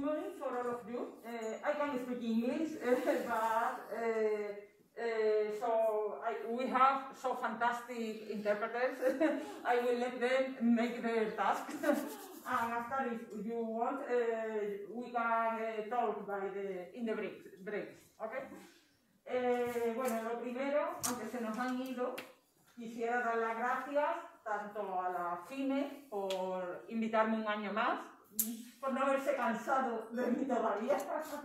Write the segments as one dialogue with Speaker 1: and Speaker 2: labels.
Speaker 1: morning for all of you. I can speak English, we have so fantastic interpreters. I will let them make their task. And after, if you want, we can talk in the breaks. Okay? Bueno, lo primero, aunque se nos han ido, quisiera dar las gracias tanto a la FIME por invitarme un año más, por no haberse cansado de mí todavía.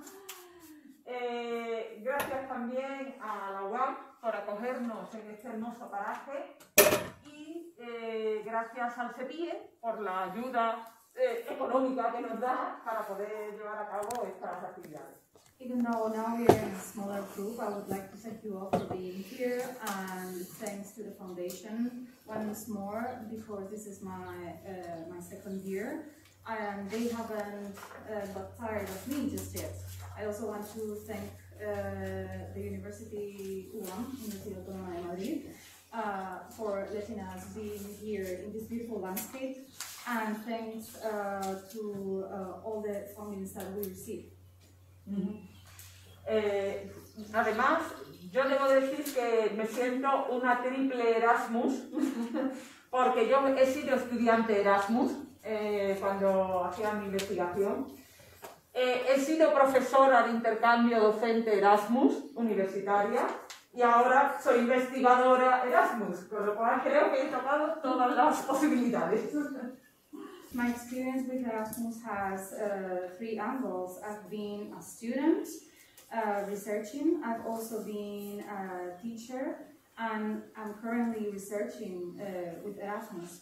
Speaker 1: Gracias también a la UAM por acogernos en este hermoso paraje y gracias al CEPIE por la ayuda económica que nos da para poder llevar a cabo estas actividades.
Speaker 2: Even though now we are in a smaller group, I would like to thank you all for being here, and thanks to the foundation once more, because this is my second year, and they haven't got tired of me just yet. I also want to thank the University UAM, Universidad Autónoma de Madrid, for letting us be here in this beautiful landscape, and thanks to all the fundings that we received.
Speaker 1: Además, yo debo decir que me siento una triple Erasmus, porque yo he sido estudiante Erasmus cuando hacía mi investigación. He sido profesora de intercambio docente Erasmus, universitaria, y ahora soy investigadora Erasmus, con lo cual creo que he tocado todas las posibilidades.
Speaker 2: My experience with Erasmus has three angles. I've been a student, researching, I've also been a teacher, and I'm currently researching with Erasmus.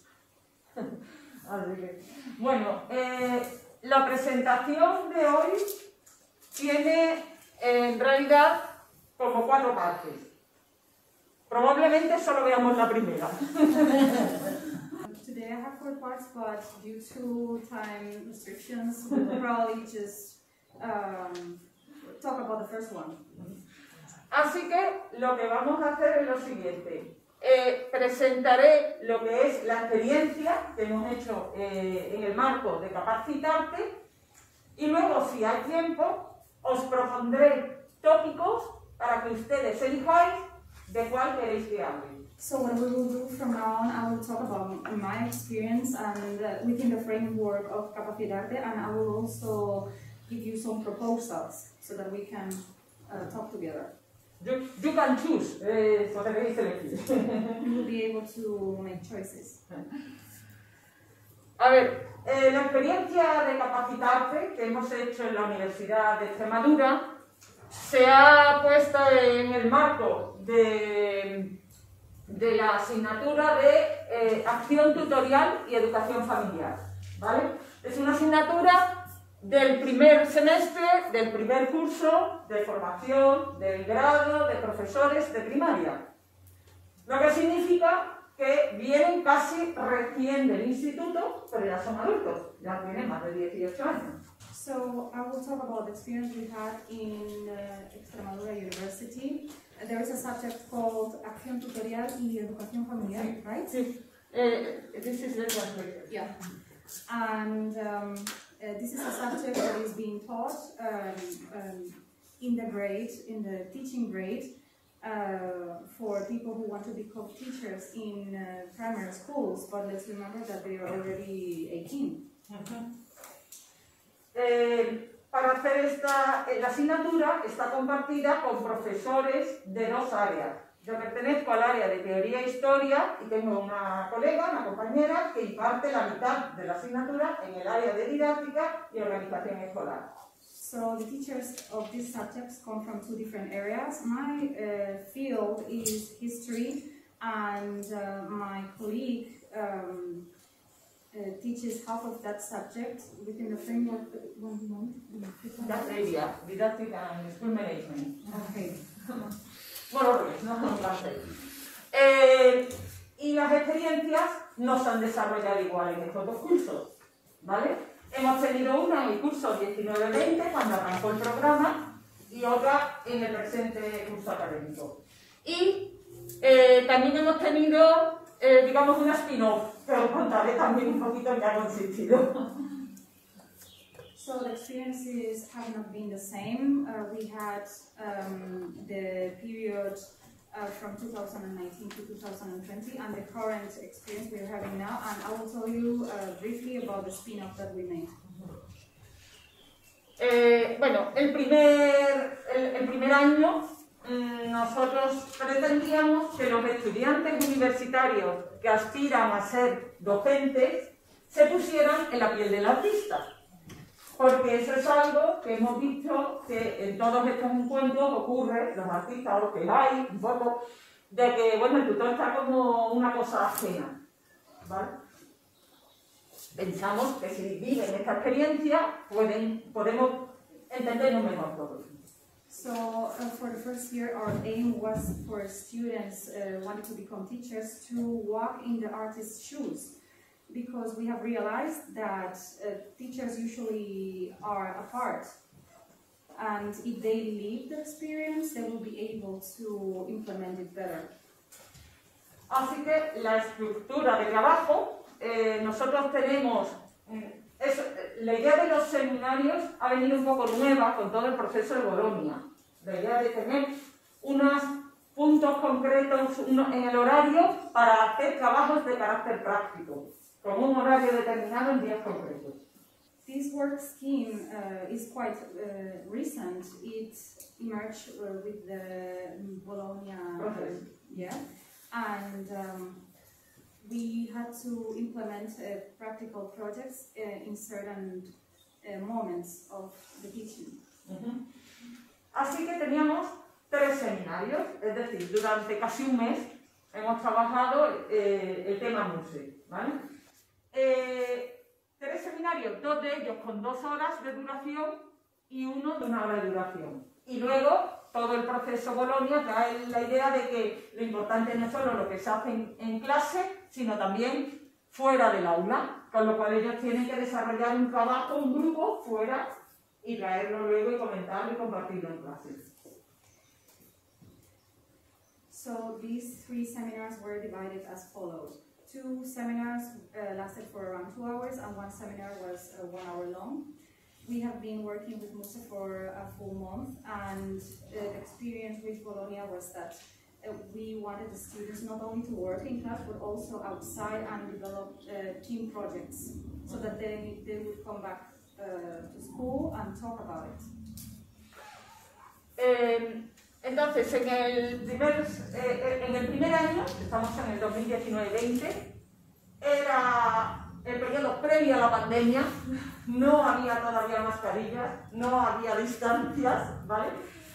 Speaker 1: Bueno, la presentación de hoy tiene en realidad como 4 partes. Probablemente solo veamos la primera.
Speaker 2: Today I have 4 parts, but due to time restrictions, we'll probably just talk about the first one.
Speaker 1: Así que lo que vamos a hacer es lo siguiente. Presentaré lo que es la experiencia que hemos hecho en el marco de Capacitarte y luego, si hay tiempo, os propondré tópicos para que ustedes elijáis de cuál queréis que hable.
Speaker 2: So what we will do from now on, I will talk about my experience and within the framework of Capacitarte, and I will also give you some proposals so that we can talk together.
Speaker 1: You can choose, podréis elegir.
Speaker 2: You will be able to make choices.
Speaker 1: A ver, la experiencia de Capacitarte que hemos hecho en la Universidad de Extremadura se ha puesto en el marco de la asignatura de Acción Tutorial y Educación Familiar, ¿vale? Es una asignatura del primer semestre, del primer curso de formación, del grado de profesores de primaria. Lo que significa que vienen casi recién del instituto, pero ya son adultos, ya tienen más de 18 años.
Speaker 2: So I will talk about the experience we had in Extremadura University. There is a subject called Acción Tutorial y Educación Familiar, right?
Speaker 1: Sí. This is the translation.
Speaker 2: Yeah. And this is a subject that is being taught in the grade, in the teaching grade, for people who want to become teachers in primary schools, but let's remember that they are already 18.
Speaker 1: Para hacer la asignatura está compartida con profesores de 2 áreas. Yo pertenezco al área de Teoría e Historia y tengo una colega, una compañera, que imparte la mitad de la asignatura en el área de Didáctica y Organización Escolar.
Speaker 2: So the teachers of these subjects come from 2 different areas. My field is history, and my colleague teaches half of that subject within the framework.
Speaker 1: That area, Didáctica and School Management.
Speaker 2: Okay.
Speaker 1: Bueno, no y las experiencias no se han desarrollado igual en estos 2 cursos, ¿vale? Hemos tenido una en el curso 19-20, cuando arrancó el programa, y otra en el presente curso académico. Y también hemos tenido, digamos, una spin-off, que os contaré también un poquito en qué ha consistido.
Speaker 2: So the experiences have not been the same. We had the period from 2019 to 2020 and the current experience we're having now, and I will tell you briefly about the spin-off that we made.
Speaker 1: Bueno, el primer año nosotros pretendíamos que los estudiantes universitarios que aspiran a ser docentes se pusieran en la piel del artista, porque eso es algo que hemos visto que en todos estos encuentros ocurre, los artistas, lo que hay, un poco, de que bueno, el tutor está como una cosa ajena, ¿vale? Pensamos que si viven esta experiencia podemos entendernos mejor todos.
Speaker 2: So for the first year, our aim was for students wanting to become teachers to walk in the artist's shoes, because we have realized that teachers usually are apart, and if they live the experience, they will be able to implement it better.
Speaker 1: Así que la estructura de trabajo, nosotros tenemos, la idea de los seminarios ha venido un poco nueva con todo el proceso de Bolonia. La idea de tener unos puntos concretos en el horario para hacer trabajos de carácter práctico, con un horario determinado en días concretos.
Speaker 2: This work scheme is quite recent. It emerged with the Bologna
Speaker 1: process.
Speaker 2: Yeah, and we had to implement practical projects in certain moments of the teaching.
Speaker 1: Así que teníamos 3 seminarios, es decir, durante casi un mes hemos trabajado el tema MUSE, ¿vale? 3 seminarios, 2 de ellos con 2 horas de duración y uno de 1 hora de duración. Y luego todo el proceso Bolonia trae la idea de que lo importante no es solo lo que se hace en clase, sino también fuera del aula, con lo cual ellos tienen que desarrollar un trabajo, un grupo fuera y traerlo luego y comentarlo y compartirlo en clases.
Speaker 2: So these 3 seminars were divided as follows. 2 seminars lasted for around 2 hours and 1 seminar was 1 hour long. We have been working with MUSE for a full month, and the experience with Bologna was that we wanted the students not only to work in class but also outside and develop team projects so that they would come back to school and talk about it.
Speaker 1: Entonces, en el primer año, estamos en el 2019-20, era el periodo previo a la pandemia, no había todavía mascarillas, no había distancias, ¿vale?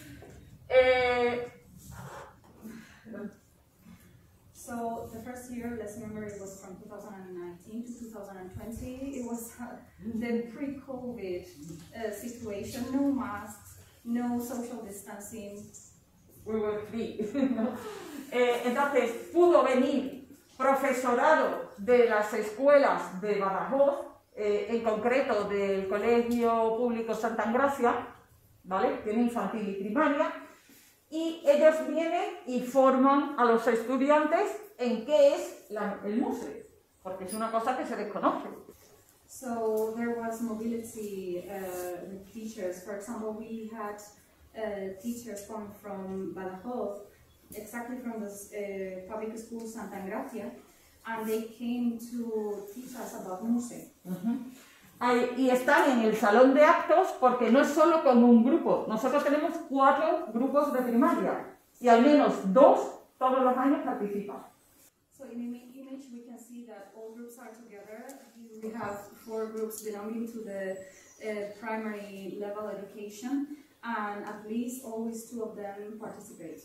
Speaker 2: So the first year, let's remember, it was from 2019 to 2020. It was the pre-COVID situation, no masks, no social distancing.
Speaker 1: We were free. Entonces pudo venir profesorado de las escuelas de Badajoz, en concreto del Colegio Público Santa Engracia, ¿vale? Tiene infantil y primaria, y ellos vienen y forman a los estudiantes en qué es el MUSE, porque es una cosa que se desconoce.
Speaker 2: So there was mobility with teachers. For example, we had teachers coming from Badajoz, exactly from the public school Santa Engracia, and they came to teach us about MUSE.
Speaker 1: Y están en el salón de actos porque no es solo con un grupo. Nosotros tenemos 4 grupos de primaria y al menos 2 todos los años participan.
Speaker 2: So in the image we can see that all groups are together. We have 4 groups belonging to the primary level education, and at least always 2 of them participate.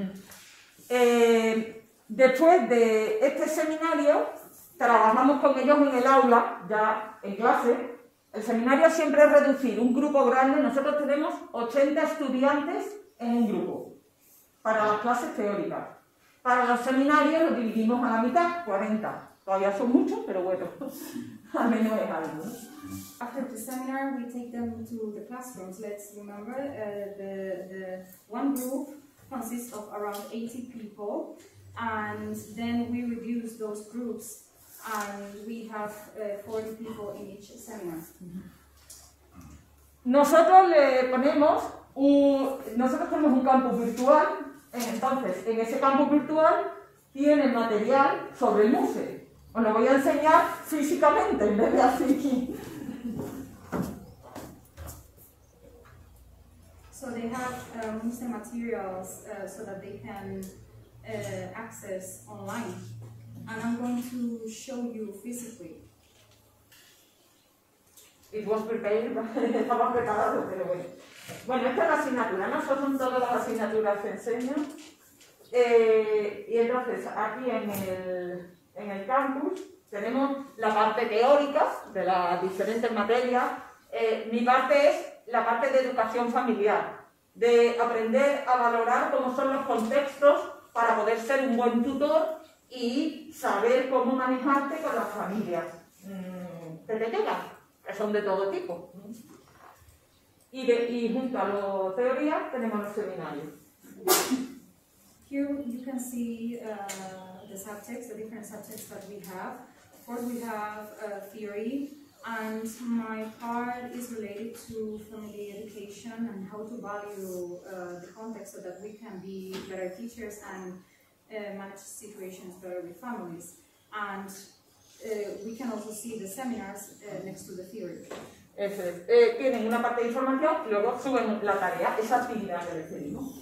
Speaker 1: Después de este seminario, trabajamos con ellos en el aula, ya en clase. El seminario siempre es reducir un grupo grande. Nosotros tenemos 80 estudiantes en un grupo para las clases teóricas. Para los seminarios los dividimos a la mitad, 40. Todavía son muchos, pero bueno, al menos es algo.
Speaker 2: After the seminar, we take them to the classrooms. Let's remember, the one group consists of around 80 people, and then we reduce those groups, and we have 40 people in each seminar.
Speaker 1: nosotros le ponemos nosotros tenemos un campus virtual, entonces en ese campus virtual tiene material sobre el MUSE. Os lo voy a enseñar físicamente en vez de así.
Speaker 2: So they have MUSE materials so that they can access online. And I'm going to show you physically.
Speaker 1: It was prepared, estaba preparado, pero bueno. Bueno, esta es la asignatura, ¿no? Estas son todas las asignaturas que enseño. Y entonces, aquí en el campus tenemos la parte teórica de las diferentes materias. Mi parte es la parte de educación familiar, de aprender a valorar cómo son los contextos para poder ser un buen tutor y saber cómo manejarte con las familias que te llegan, que son de todo tipo. Y junto a la teoría tenemos los seminarios.
Speaker 2: Here you can see the subjects, the different subjects that we have. Of course, we have theory, and my part is related to family education and how to value the context so that we can be better teachers and manage situations better with families. And we can also see the seminars next to the theory.
Speaker 1: Eso es. Tienen una parte de información y luego suben la tarea, esa actividad que les pedimos.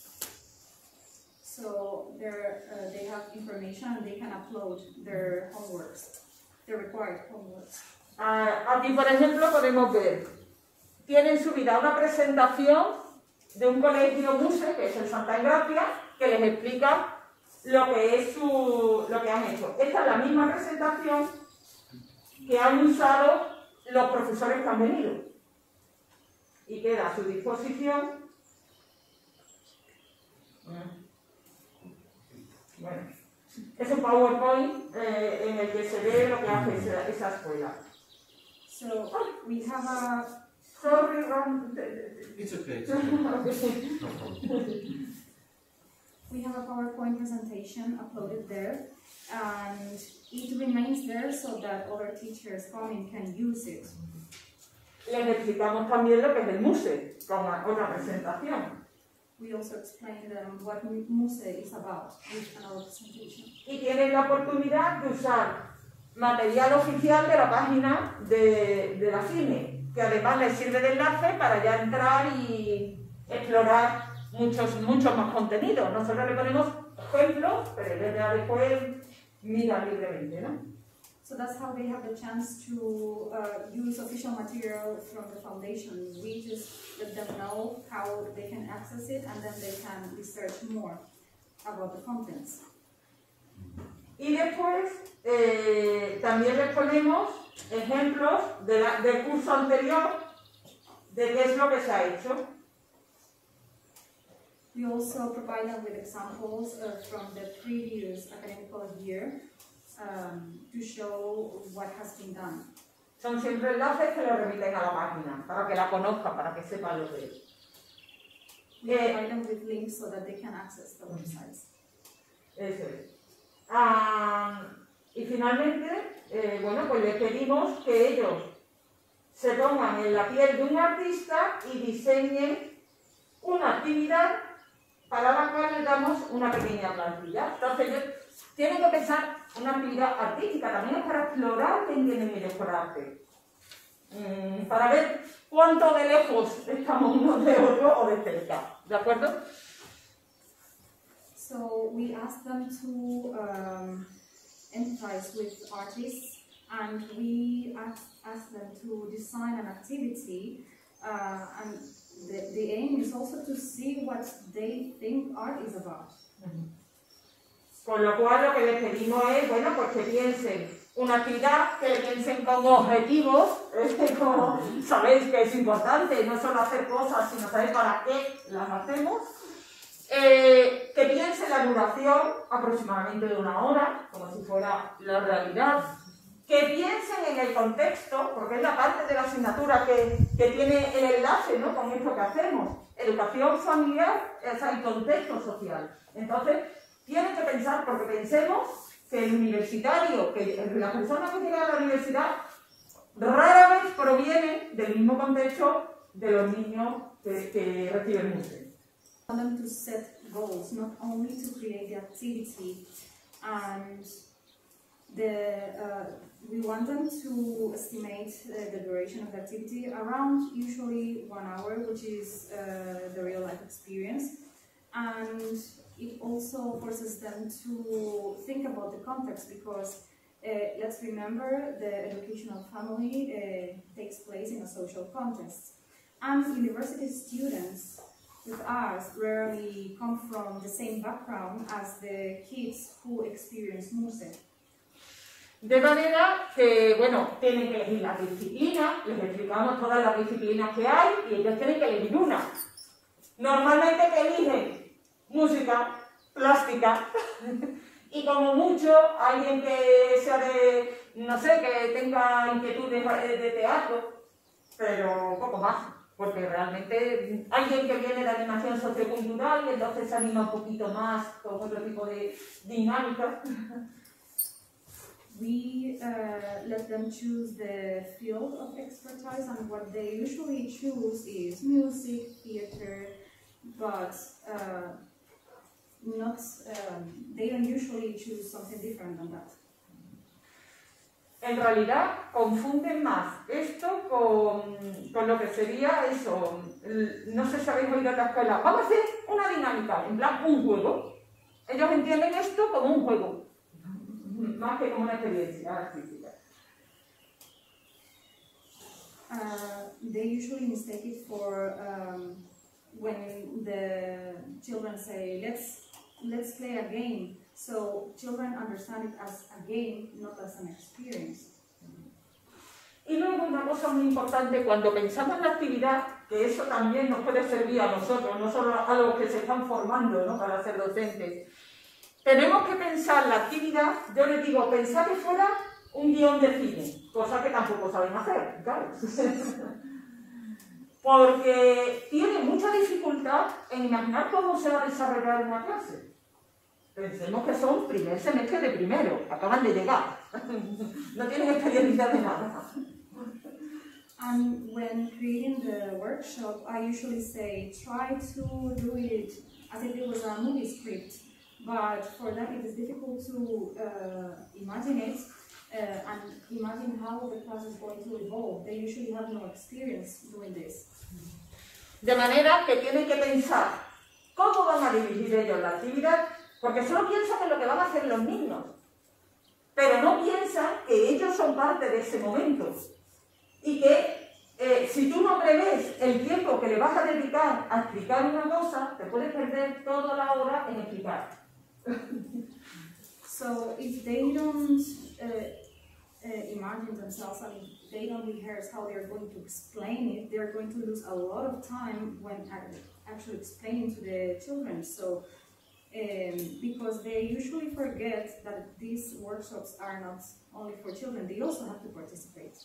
Speaker 2: So they have information and they can upload their homeworks, their required homeworks.
Speaker 1: Aquí, por ejemplo, podemos ver, tienen subida una presentación de un colegio MUSE, que es el Santa Engracia, que les explica lo que han hecho. Esta es la misma presentación que han usado los profesores que han venido. Y queda a su disposición. Bueno, es un PowerPoint en el que se ve lo que hace esa escuela.
Speaker 2: So we have a...
Speaker 1: Sorry, Ron.
Speaker 3: It's okay.
Speaker 2: We have a PowerPoint presentation uploaded there, and it remains there so that other teachers coming can use it.
Speaker 1: Les explicamos también lo que es el MUSE, con otra presentación.
Speaker 2: We also explained what MUSE is about with another presentation.
Speaker 1: Y tienen la oportunidad de usar material oficial de la página de la CIME, que además les sirve de enlace para ya entrar y explorar muchos más contenidos. Nosotros le ponemos ejemplos, pero ellos ya después miran libremente, ¿no?
Speaker 2: So that's how they have the chance to use official material from the foundation. We just let them know how they can access it, and then they can research more about the contents.
Speaker 1: Y después también les ponemos ejemplos del curso anterior de qué es lo que se ha hecho.
Speaker 2: We also provide them with examples from the previous academical year to show what has been done.
Speaker 1: Son siempre enlaces que lo remiten a la página, para que la conozcan, para que sepan lo que es.
Speaker 2: We provide them with links so that they can access the websites.
Speaker 1: Eso es. Y finalmente, bueno, pues les pedimos que ellos se pongan en la piel de un artista y diseñen una actividad para la cual les damos una pequeña plantilla. Entonces, ellos tienen que pensar una actividad artística, también es para explorar qué entienden ellos por arte. Para ver cuánto de lejos estamos unos de otros o de cerca. ¿De acuerdo?
Speaker 2: So we ask them to empathize with artists, and we ask them to design an activity, and the aim is also to see what they think art is about.
Speaker 1: Con lo cual lo que les pedimos es, bueno, pues que piensen una actividad, que piensen con objetivos, como sabéis que es importante, no solo hacer cosas, sino saber para qué las hacemos. Que piensen la duración, aproximadamente de 1 hora, como si fuera la realidad. Que piensen en el contexto, porque es la parte de la asignatura que tiene el enlace, ¿no?, con esto que hacemos. Educación familiar, o sea, el contexto social. Entonces, tienen que pensar, porque pensemos que el universitario, que la persona que llega a la universidad, rara vez proviene del mismo contexto de los niños que reciben música.
Speaker 2: We want them to set goals, not only to create the activity, and we want them to estimate the duration of the activity around usually 1 hour, which is the real life experience. And it also forces them to think about the context, because let's remember the educational family takes place in a social context. And university students with us rarely come from the same background as the kids who experience music.
Speaker 1: De manera que, bueno, tienen que elegir las disciplinas, les explicamos todas las disciplinas que hay y ellos tienen que elegir una. Normalmente que eligen música, plástica y como mucho alguien que sea de, no sé, que tenga inquietudes de teatro, pero poco más. Porque realmente alguien que viene de animación sociocultural y entonces se anima un poquito más con otro tipo de dinámica.
Speaker 2: We let them choose the field of expertise, and what they usually choose is music, theater, but they don't usually choose something different than that.
Speaker 1: En realidad confunden más esto con lo que sería eso. No sé si habéis oído en la escuela. Vamos a hacer una dinámica, en plan un juego. Ellos entienden esto como un juego, más que como una experiencia artística.
Speaker 2: They usually mistake it for when the children say, let's play a game. So children understand it as a game, not as an experience.
Speaker 1: Y luego una cosa muy importante, cuando pensamos en la actividad, que eso también nos puede servir a nosotros, no solo a los que se están formando, ¿no?, para ser docentes. Tenemos que pensar la actividad, yo les digo, pensar que fuera un guión de cine, cosa que tampoco saben hacer, claro. Porque tienen mucha dificultad en imaginar cómo se va a desarrollar una clase. Pensemos que son primer semestre de primero, acaban de llegar, no tienen experiencia de nada.
Speaker 2: And when creating the workshop, I usually say, try to do it as if it was a movie script, but for them it is difficult to imagine it and imagine how the class is going to evolve. They usually have no experience doing this.
Speaker 1: De manera que tienen que pensar cómo van a dirigir ellos la actividad, porque solo piensan en lo que van a hacer los niños, pero no piensan que ellos son parte de ese momento y que si tú no prevés el tiempo que le vas a dedicar a explicar una cosa, te puedes perder toda la hora en explicar.
Speaker 2: So if they don't imagine themselves and if they don't rehearse how they're going to explain it, they're going to lose a lot of time when actually explaining to the children. So because they usually forget that these workshops are not only for children, they also have to participate.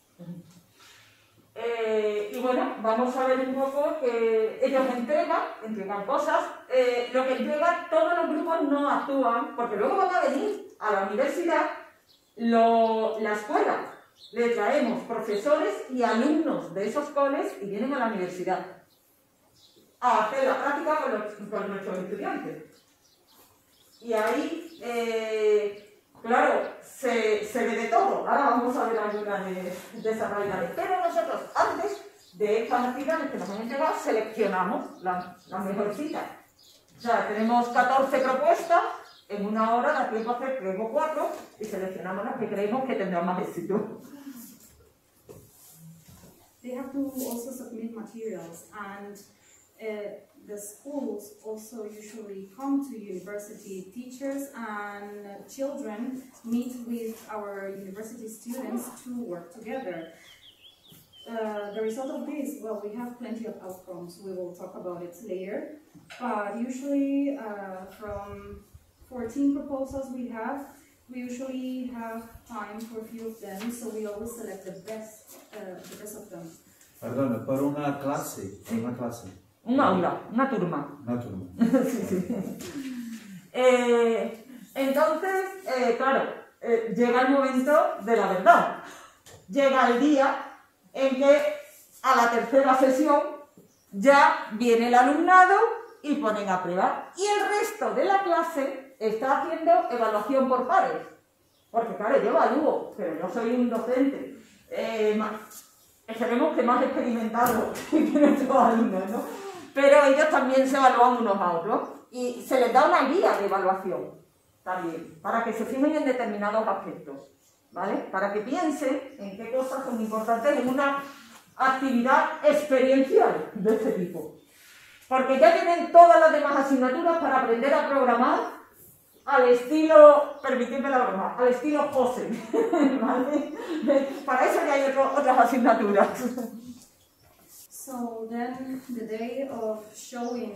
Speaker 1: Y bueno, vamos a ver un poco que ellos entregan cosas. Lo que entregan, todos los grupos no actúan, porque luego van a venir a la universidad, la escuela. Le traemos profesores y alumnos de esos coles y vienen a la universidad a hacer la práctica con nuestros estudiantes. Y ahí, claro, se ve de todo. Ahora vamos a ver algunas de esas realidades. Pero nosotros, antes de estas actividades que nos han entregado, seleccionamos las mejorcitas. O sea, tenemos 14 propuestas, en una hora da tiempo a hacer 3 o 4 y seleccionamos las que creemos que tendrán más éxito.
Speaker 2: They have to also submit materials, and the schools also usually come to university. Teachers and children meet with our university students to work together. The result of this, well, we have plenty of outcomes. We will talk about it later. But usually from 14 proposals we usually have time for a few of them, so we always select the best of them.
Speaker 3: Perdona, per una clase.
Speaker 1: Un aula, una turma. Sí, sí. Entonces, claro, llega el momento de la verdad. Llega el día en que a la tercera sesión ya viene el alumnado y ponen a prueba. Y el resto de la clase está haciendo evaluación por pares. Porque claro, yo evalúo, pero yo soy un docente. Esperemos que más experimentado que nuestros alumnos, ¿no? Pero ellos también se evalúan unos a otros y se les da una guía de evaluación también, para que se fijen en determinados aspectos, ¿vale? Para que piensen en qué cosas son importantes en una actividad experiencial de este tipo. Porque ya tienen todas las demás asignaturas para aprender a programar al estilo, permitidme la broma, al estilo José, ¿vale? Para eso ya hay otras asignaturas.
Speaker 2: So then the day of showing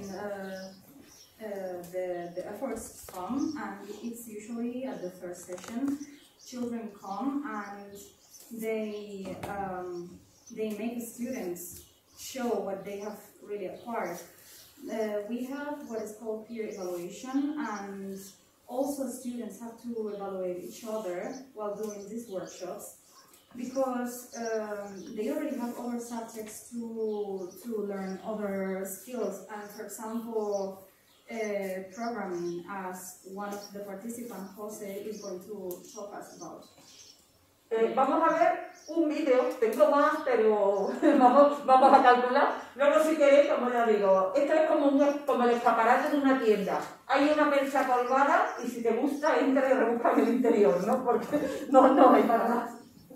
Speaker 2: the efforts come, and it's usually at the first session. Children come and they make the students show what they have really acquired. We have what is called peer evaluation, and also students have to evaluate each other while doing these workshops, because they already have other subjects to learn other skills, and for example programming, as one of the participants, Jose, is going to talk us about.
Speaker 1: Vamos a ver un vídeo, tengo más, pero vamos a calcular. Luego si queréis, como ya digo, esto es como el escaparate de una tienda. Hay una percha colgada y si te gusta, entra y rebusca en el interior, ¿no? Porque no hay para nada.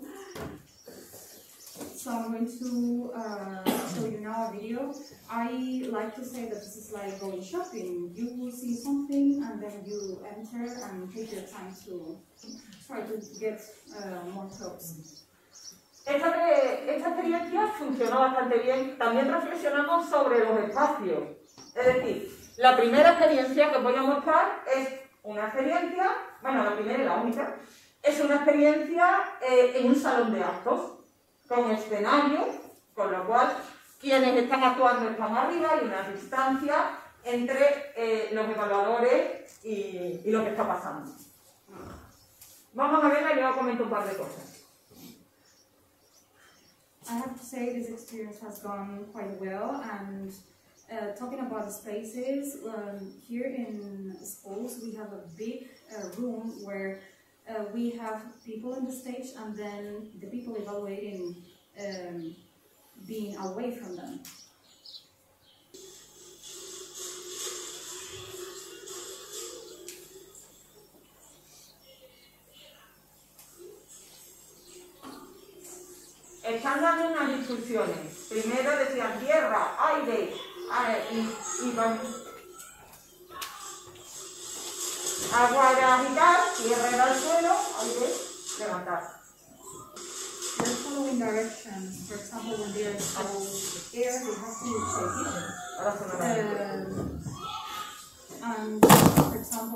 Speaker 2: So I'm going to show you now a video. I like to say that this is like going shopping. You will see something and then you enter and take your time to try to get more clothes.
Speaker 1: Esta experiencia funcionó bastante bien. También reflexionamos sobre los espacios. Es decir, la primera experiencia que os voy a mostrar es una experiencia, bueno, la primera y la única, es una experiencia en un salón de actos, con escenario, con lo cual quienes están actuando están arriba y una distancia entre los evaluadores y lo que está pasando. Vamos a verla y luego comento un par de cosas.
Speaker 2: I have to say this experience has gone quite well, and talking about the spaces, here in schools we have a big room where we have people on the stage and then the people evaluating being away from them.
Speaker 1: Están dando unas instrucciones. Primero decían tierra, aire, y van. Agua era agitar, tierra era el suelo, aire, levantar.
Speaker 2: They're following directions. For example, when they are so air, they have to take it. And for example,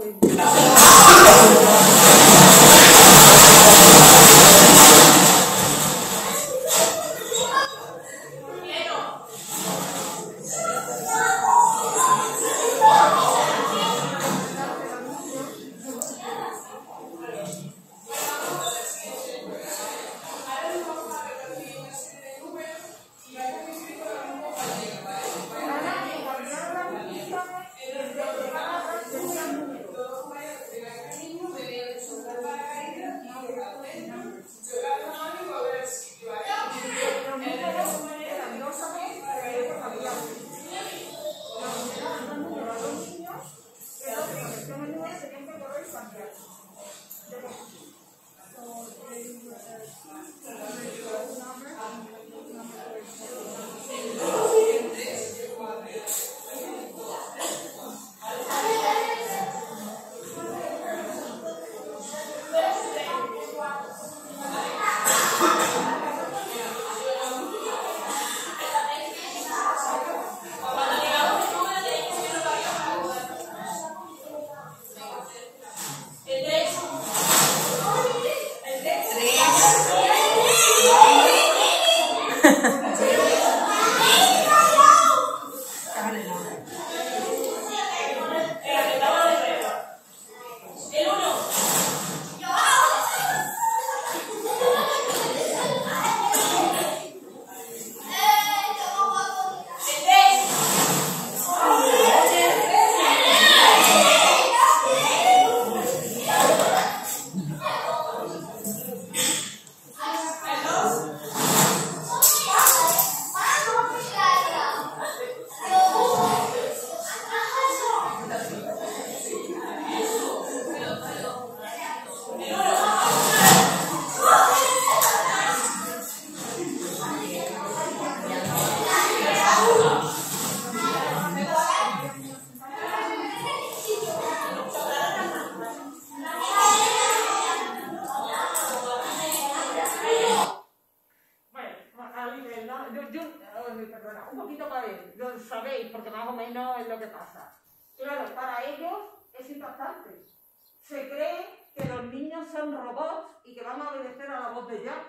Speaker 1: perdona, un poquito para ver, lo sabéis, porque más o menos es lo que pasa. Claro, para ellos es impactante. Se cree que los niños son robots y que van a obedecer a la voz de Jack.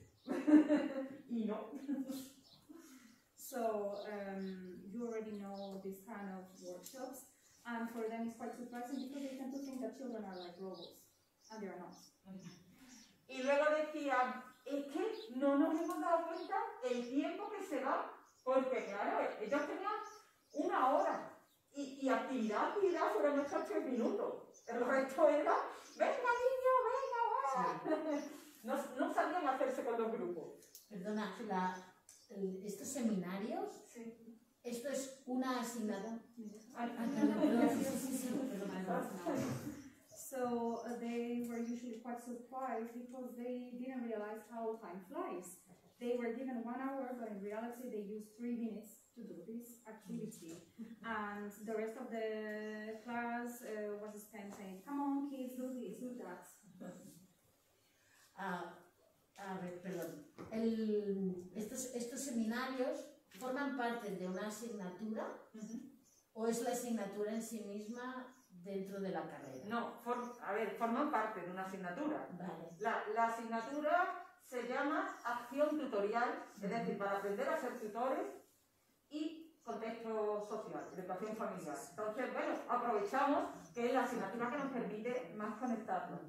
Speaker 1: Y no.
Speaker 2: So you already know this kind of workshops, and for them it's quite surprising because they tend to think that children are like robots, and they are not.
Speaker 1: Y luego decían, es que no nos hemos dado cuenta el tiempo que se va, porque claro, ellos tenían 1 hora y actividad fueron estos 3 minutos. El resto era, venga niño, venga, va. No sabían hacerse con los grupos.
Speaker 4: Perdona, estos seminarios,
Speaker 1: Sí.
Speaker 4: esto es una asignatura.
Speaker 2: So they were usually quite surprised because they didn't realize how time flies. They were given 1 hour, but in reality they used 3 minutes to do this activity. And the rest of the class was spent saying, come on kids, do this, do that.
Speaker 4: A ver, perdón. Estos seminarios forman parte de una asignatura o es la asignatura en sí misma dentro de la carrera.
Speaker 1: No, forman parte de una asignatura.
Speaker 4: Vale.
Speaker 1: La asignatura se llama acción tutorial, es decir, para aprender a ser tutores y contexto social, educación familiar. Entonces, bueno, aprovechamos que es la asignatura que nos permite más conectarnos.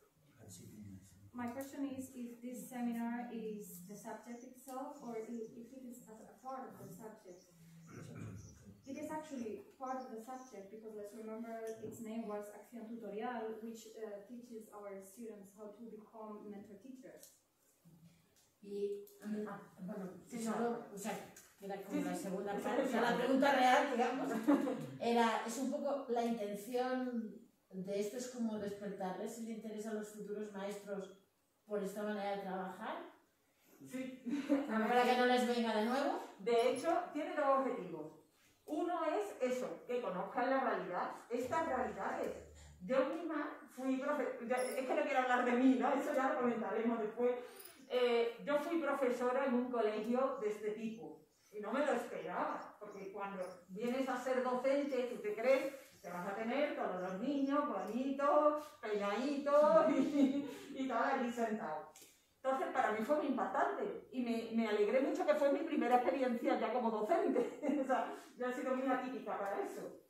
Speaker 2: My question is if this seminar is the subject itself or if it is a part of the subject. It is actually part of the subject because let's remember its name was Acción Tutorial, which teaches our students how to become mentor teachers.
Speaker 4: Y, bueno, solo, o sea, era como la segunda parte, o sea, la pregunta real, digamos, es un poco la intención de esto, es como despertarles el interés a los futuros maestros por esta manera de trabajar.
Speaker 1: Sí.
Speaker 4: Para que no les venga de nuevo.
Speaker 1: De hecho, tiene 2 objetivos. Uno es eso, que conozcan la realidad, estas realidades. Yo misma fui profesora, es que no quiero hablar de mí, ¿no? Eso ya lo comentaremos después. Yo fui profesora en un colegio de este tipo y no me lo esperaba, porque cuando vienes a ser docente, tú te crees que vas a tener todos los niños bonitos, peinaditos y todo allí sentados. Entonces, para mí fue muy impactante y me alegré mucho que fue mi primera experiencia ya como docente. O sea, ya ha sido muy atípica para eso.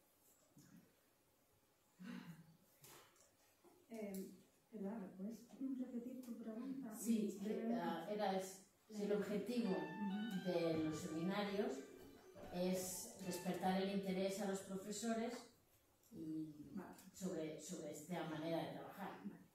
Speaker 2: ¿Me puedes repetir tu pregunta?
Speaker 4: Sí, el objetivo de los seminarios es despertar el interés a los profesores y sobre esta manera de trabajar.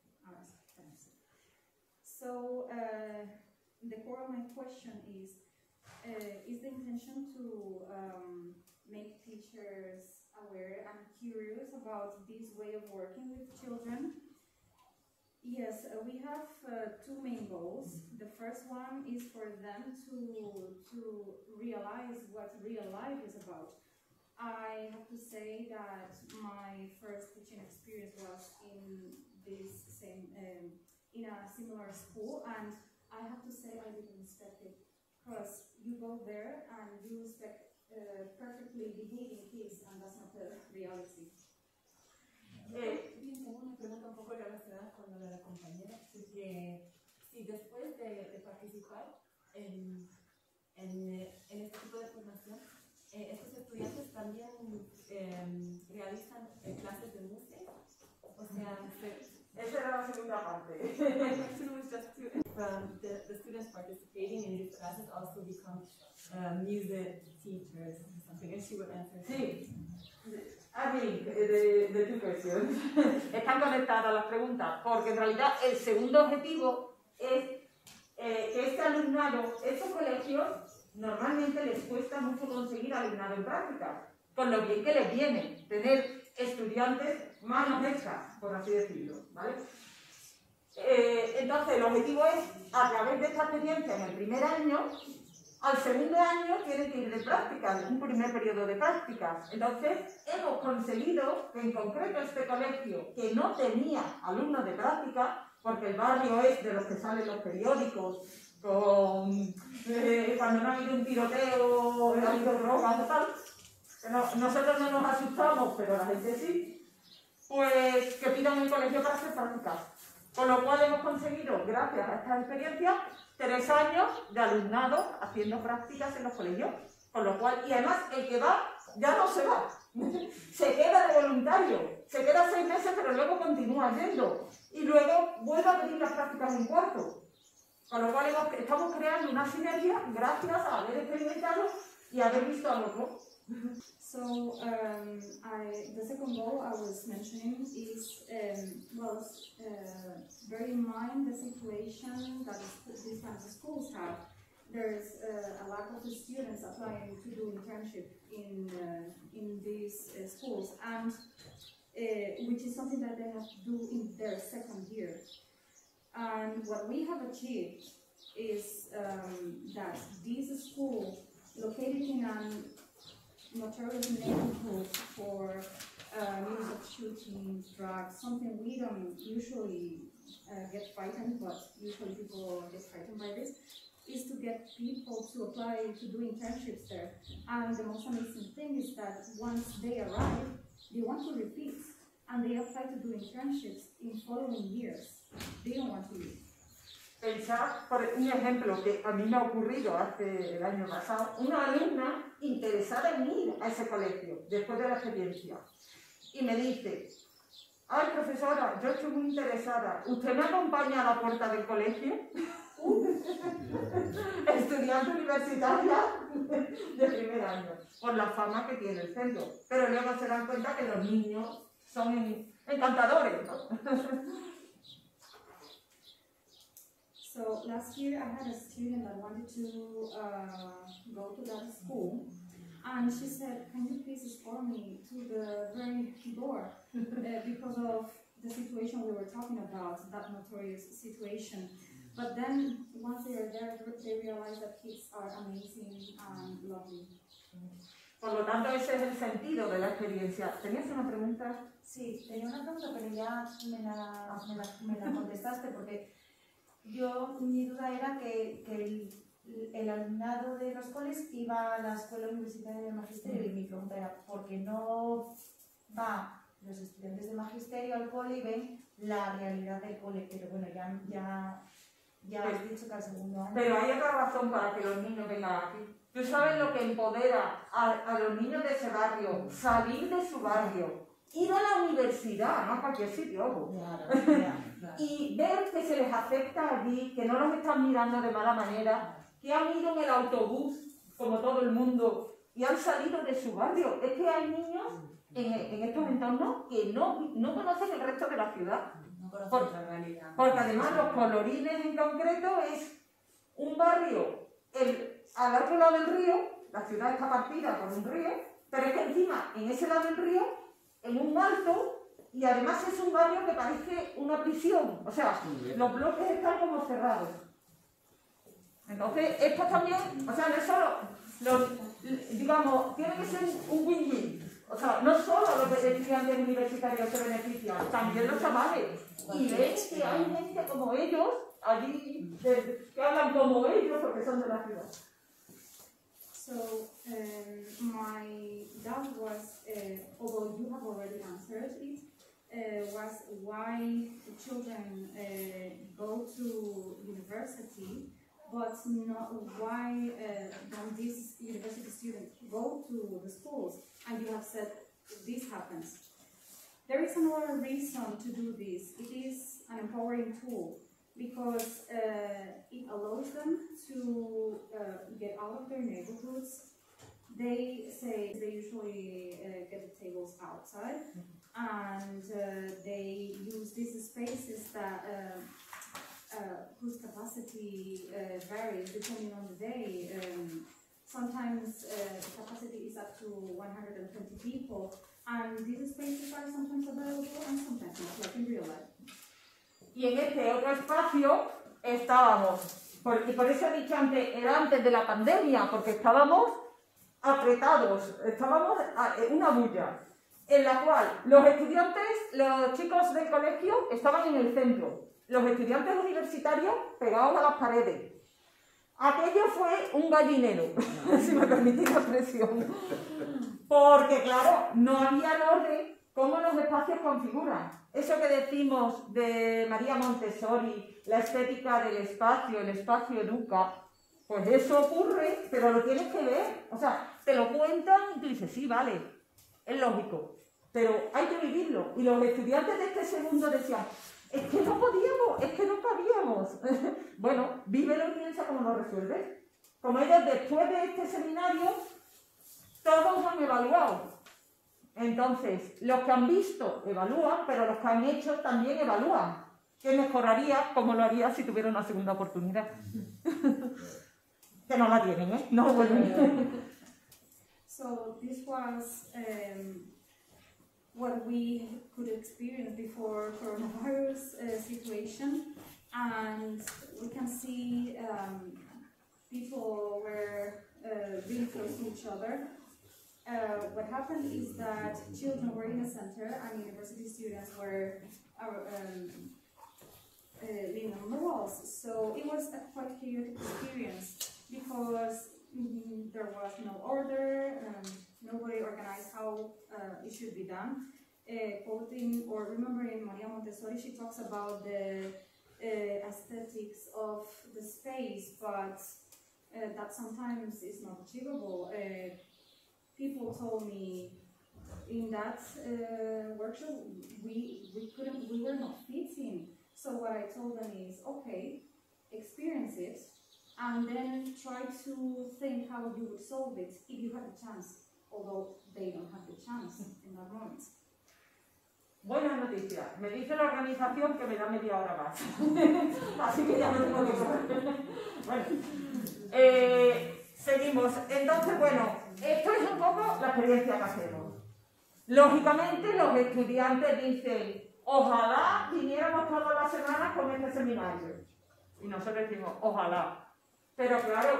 Speaker 2: So, the core of my question is the intention to make teachers aware and curious about this way of working with children? Yes, we have 2 main goals. The first one is for them to realize what real life is about. I have to say that my first teaching experience was in this same in a similar school, and I have to say I didn't expect it, because you go there and you expect perfectly behaving kids, and that's not the reality.
Speaker 5: Tengo una pregunta un poco relacionada con lo de la compañera, porque si después de participar en este tipo de formación, estos estudiantes también realizan clases de música, o sea,
Speaker 1: esa era la segunda parte.
Speaker 5: my question was just to the students participating in these classes also become music teachers or something, and she would answer.
Speaker 1: Sí. I mean, the 2 questions. Están conectadas las preguntas, porque en realidad el segundo objetivo es que este alumnado, estos colegios, normalmente les cuesta mucho conseguir alumnado en práctica, con lo bien que les viene tener estudiantes manos hechas, por así decirlo, ¿vale? Entonces, el objetivo es, a través de esta experiencia en el primer año, al segundo año tienen que ir de prácticas, un primer periodo de prácticas. Entonces, hemos conseguido que en concreto este colegio, que no tenía alumnos de práctica, porque el barrio es de los que salen los periódicos, cuando no ha habido un tiroteo, ha habido drogas o tal, nosotros no nos asustamos, pero la gente sí, pues que pidan el colegio para hacer prácticas. Con lo cual hemos conseguido, gracias a esta experiencia, 3 años de alumnado haciendo prácticas en los colegios. Con lo cual, y además el que va, ya no se va, se queda de voluntario, se queda 6 meses, pero luego continúa yendo. Y luego vuelve a pedir las prácticas en cuarto. Con lo cual estamos creando una sinergia gracias a haber experimentado y haber visto al otro.
Speaker 2: So the second goal I was mentioning is, bear in mind the situation that these kinds of schools have. There's a lack of students applying to do internship in these schools, and which is something that they have to do in their second year. And what we have achieved is that this school, located in a notorious neighborhood for means of shooting, drugs, something we don't usually get frightened, but usually people get frightened by this, is to get people to apply to do internships there. And the most amazing thing is that once they arrive, they want to repeat, and they apply to do internships in following years. They don't want to leave.
Speaker 1: Pensar, por un ejemplo que a mí me ha ocurrido hace el año pasado, una alumna interesada en ir a ese colegio después de la experiencia y me dice: ay, profesora, yo estoy muy interesada, ¿usted me acompaña a la puerta del colegio? Estudiante universitaria de primer año, por la fama que tiene el centro, pero luego se dan cuenta que los niños son encantadores, ¿no?
Speaker 2: So last year I had a student that wanted to go to that school, and she said, can you please escort me to the very door, because of the situation we were talking about, that notorious situation. But then once they are there, they realize that kids are amazing and lovely.
Speaker 1: Por lo tanto, ese es el sentido de la experiencia. ¿Tenías una pregunta?
Speaker 6: Sí, tenía una pregunta, pero ya me la contestaste, porque mi duda era que el alumnado de los coles iba a la escuela universitaria de magisterio, y mi pregunta era, ¿por qué no va los estudiantes de magisterio al cole y ven la realidad del cole? Pero bueno, ya has dicho que al segundo año...
Speaker 1: Pero hay otra razón para que los niños vengan aquí. ¿Tú sabes lo que empodera a los niños de ese barrio? Salir de su barrio, ir a la universidad, no a cualquier sitio, ojo. Claro. Y ver que se les acepta allí, que no los están mirando de mala manera, que han ido en el autobús, como todo el mundo, y han salido de su barrio. Es que hay niños en estos entornos que no conocen el resto de la ciudad.
Speaker 6: No conocen la realidad.
Speaker 1: Porque además los Colorines en concreto es un barrio al otro lado del río, la ciudad está partida por un río, pero es que encima, en ese lado del río, en un alto, y además es un barrio que parece una prisión, o sea, los bloques están como cerrados. Entonces, esto también, o sea, no es solo, digamos, tiene que ser un win-win. O sea, no solo los estudiantes universitarios se benefician, también los chavales. Y ven que hay gente como ellos, allí, que hablan como ellos porque son de la ciudad.
Speaker 2: So, my doubt was, although you have already answered it, was why the children go to university, but not why don't these university students go to the schools? And you have said this happens. There is another reason to do this. It is an empowering tool, because it allows them to get out of their neighborhoods. They say they usually get the tables outside, and they use these spaces that whose capacity varies depending on the day. Sometimes the capacity is up to 120 people, and these spaces are sometimes available and sometimes not, like in real life.
Speaker 1: Y en este otro espacio estábamos, y por eso he dicho antes, era antes de la pandemia, porque estábamos apretados, estábamos en una bulla, en la cual los estudiantes, los chicos del colegio estaban en el centro, los estudiantes universitarios pegados a las paredes, aquello fue un gallinero, si me permitís la expresión. Porque, claro, no había orden cómo los espacios configuran. Eso que decimos de María Montessori, la estética del espacio, el espacio educa, pues eso ocurre, pero lo tienes que ver. O sea, te lo cuentan y tú dices, sí, vale, es lógico, pero hay que vivirlo. Y los estudiantes de este segundo decían, es que no podíamos, es que no cabíamos. Bueno, vívelo y piensa cómo lo resuelves. Como ellos después de este seminario, todos han evaluado. Entonces, los que han visto evalúan, pero los que han hecho también evalúan. ¿Qué mejoraría? ¿Cómo lo haría si tuviera una segunda oportunidad? Que no la tienen, ¿eh? No vuelven.
Speaker 2: So this was what we could experience before coronavirus situation, and we can see people were really close to each other. What happened is that children were in a center and university students were living on the walls. So it was a quite chaotic experience because there was no order, nobody organized how it should be done. Quoting or remembering Maria Montessori, she talks about the aesthetics of the space, but that sometimes is not achievable. People told me in that workshop we were not fitting. So what I told them is, okay, experience it, and then try to think how you would solve it if you had a chance, although they don't have the chance in that moment.
Speaker 1: Buena noticia. Me dice la organización que me da media hora más. Así que ya no tengo que correr. Bueno, seguimos. Entonces, bueno, esto es un poco la experiencia que hacemos. Lógicamente, los estudiantes dicen, ojalá viniéramos todas las semanas con este seminario. Y nosotros decimos, ojalá. Pero claro,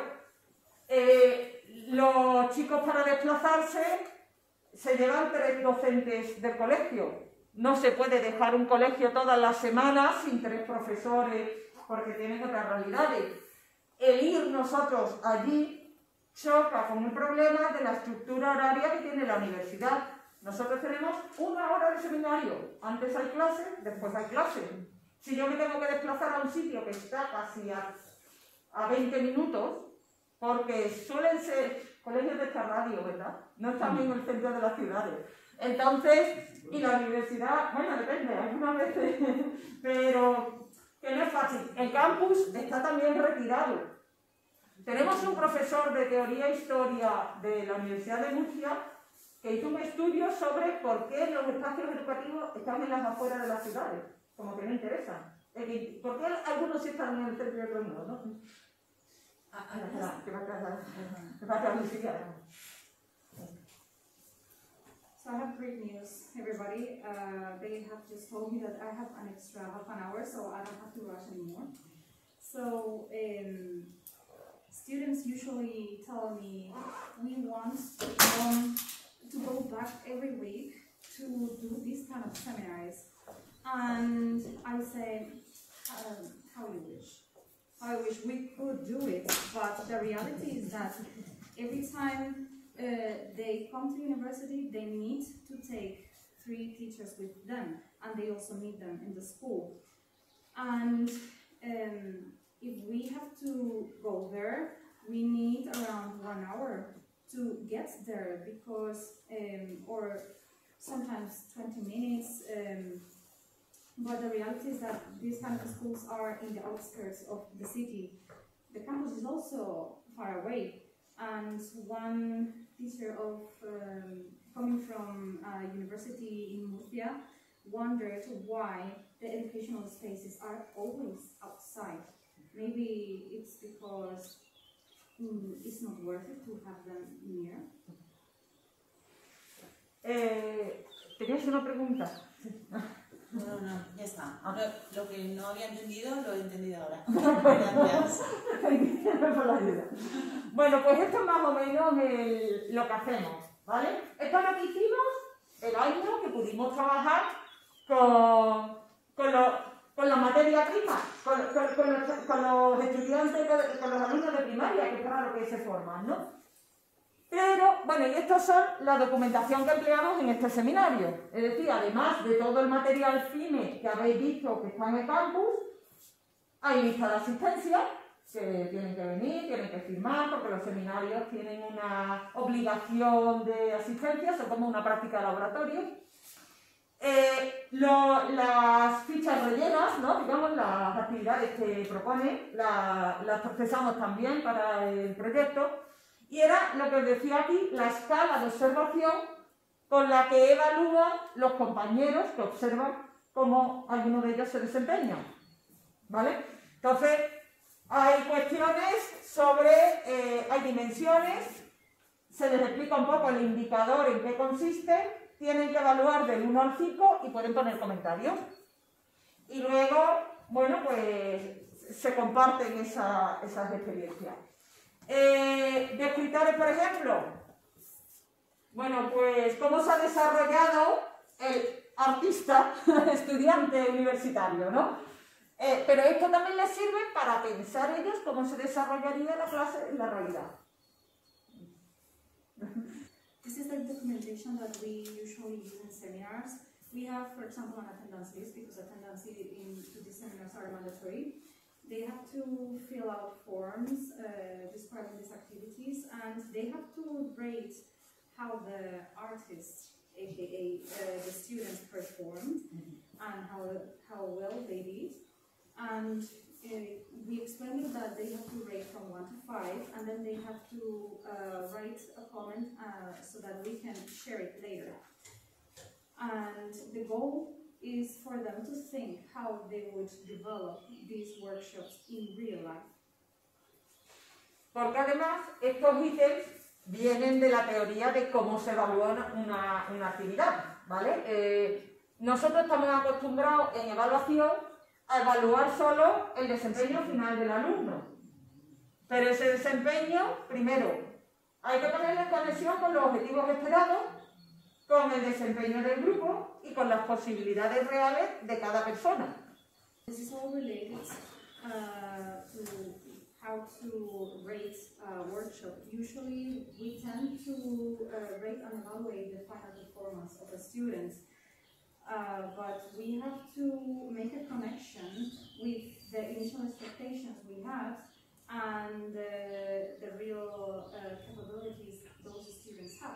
Speaker 1: los chicos para desplazarse se llevan 3 docentes del colegio. No se puede dejar un colegio todas las semanas sin 3 profesores porque tienen otras realidades. El ir nosotros allí choca con el problema de la estructura horaria que tiene la universidad. Nosotros tenemos 1 hora de seminario. Antes hay clase, después hay clase. Si yo me tengo que desplazar a un sitio que está casi a 20 minutos, porque suelen ser colegios de esta radio, ¿verdad? No están en el centro de las ciudades. Entonces, y la universidad, bueno, depende, algunas veces, pero que no es fácil. El campus está también retirado. Tenemos un profesor de teoría e historia de la Universidad de Murcia que hizo un estudio sobre por qué los espacios educativos están en las afueras de las ciudades, como que no interesan. ¿Por qué algunos sí están en el centro y otros no? ¿No?
Speaker 2: So I have great news, everybody. They have just told me that I have an extra half an hour, so I don't have to rush anymore. So students usually tell me, we want to go back every week to do these kind of seminars. And I say, how you wish. I wish we could do it, but the reality is that every time they come to university, they need to take 3 teachers with them, and they also meet them in the school. And if we have to go there, we need around 1 hour to get there, because, or sometimes 20 minutes, but the reality is that these kind of schools are in the outskirts of the city. The campus is also far away, and one teacher coming from a university in Murcia wondered why the educational spaces are always outside. Maybe it's because it's not worth it to have them near.
Speaker 1: ¿Tenías una pregunta?
Speaker 7: No, ya está. Ahora lo que no había entendido, lo he entendido ahora. Gracias.
Speaker 1: Por la ayuda. Bueno, pues esto es más o menos lo que hacemos, ¿vale? Esto es lo que hicimos el año que pudimos trabajar con con la materia prima, con los estudiantes, con los alumnos de primaria, que es para lo que se forman, ¿no? Pero, bueno, y estas son la documentación que empleamos en este seminario. Es decir, además de todo el material FIME que habéis visto que está en el campus, hay lista de asistencia, que tienen que venir, tienen que firmar, porque los seminarios tienen una obligación de asistencia, son como una práctica de laboratorio. Las fichas rellenas, ¿no? Digamos, las actividades que propone, las procesamos también para el proyecto. Y era lo que os decía aquí, la escala de observación con la que evalúan los compañeros que observan cómo alguno de ellos se desempeña. ¿Vale? Entonces, hay cuestiones sobre, hay dimensiones, se les explica un poco el indicador en qué consiste, tienen que evaluar del 1 al 5 y pueden poner comentarios. Y luego, bueno, pues se comparten esas experiencias. De escritores, por ejemplo, bueno, pues cómo se ha desarrollado el artista estudiante universitario, ¿no? Pero esto también les sirve para pensar ellos cómo se desarrollaría la clase en la realidad.
Speaker 2: This is the documentation that we usually use in seminars. We have, for example, an attendance list, because attendance to these seminars are mandatory. They have to fill out forms describing these activities, and they have to rate how the artists, aka the students, performed and how well they did. And we explained that they have to rate from 1 to 5, and then they have to write a comment so that we can share it later. And the goal is for them to think how they would develop these workshops in real life.
Speaker 1: Porque además estos ítems vienen de la teoría de cómo se evalúa una actividad, ¿vale? Nosotros estamos acostumbrados en evaluación a evaluar solo el desempeño final del alumno. Pero ese desempeño, primero, hay que ponerlo en conexión con los objetivos esperados, con el desempeño del grupo y con las posibilidades reales de cada persona.
Speaker 2: This is all related to how to rate a workshop. Usually we tend to rate and evaluate the final performance of the students, but we have to make a connection with the initial expectations we had and the real capabilities those students have.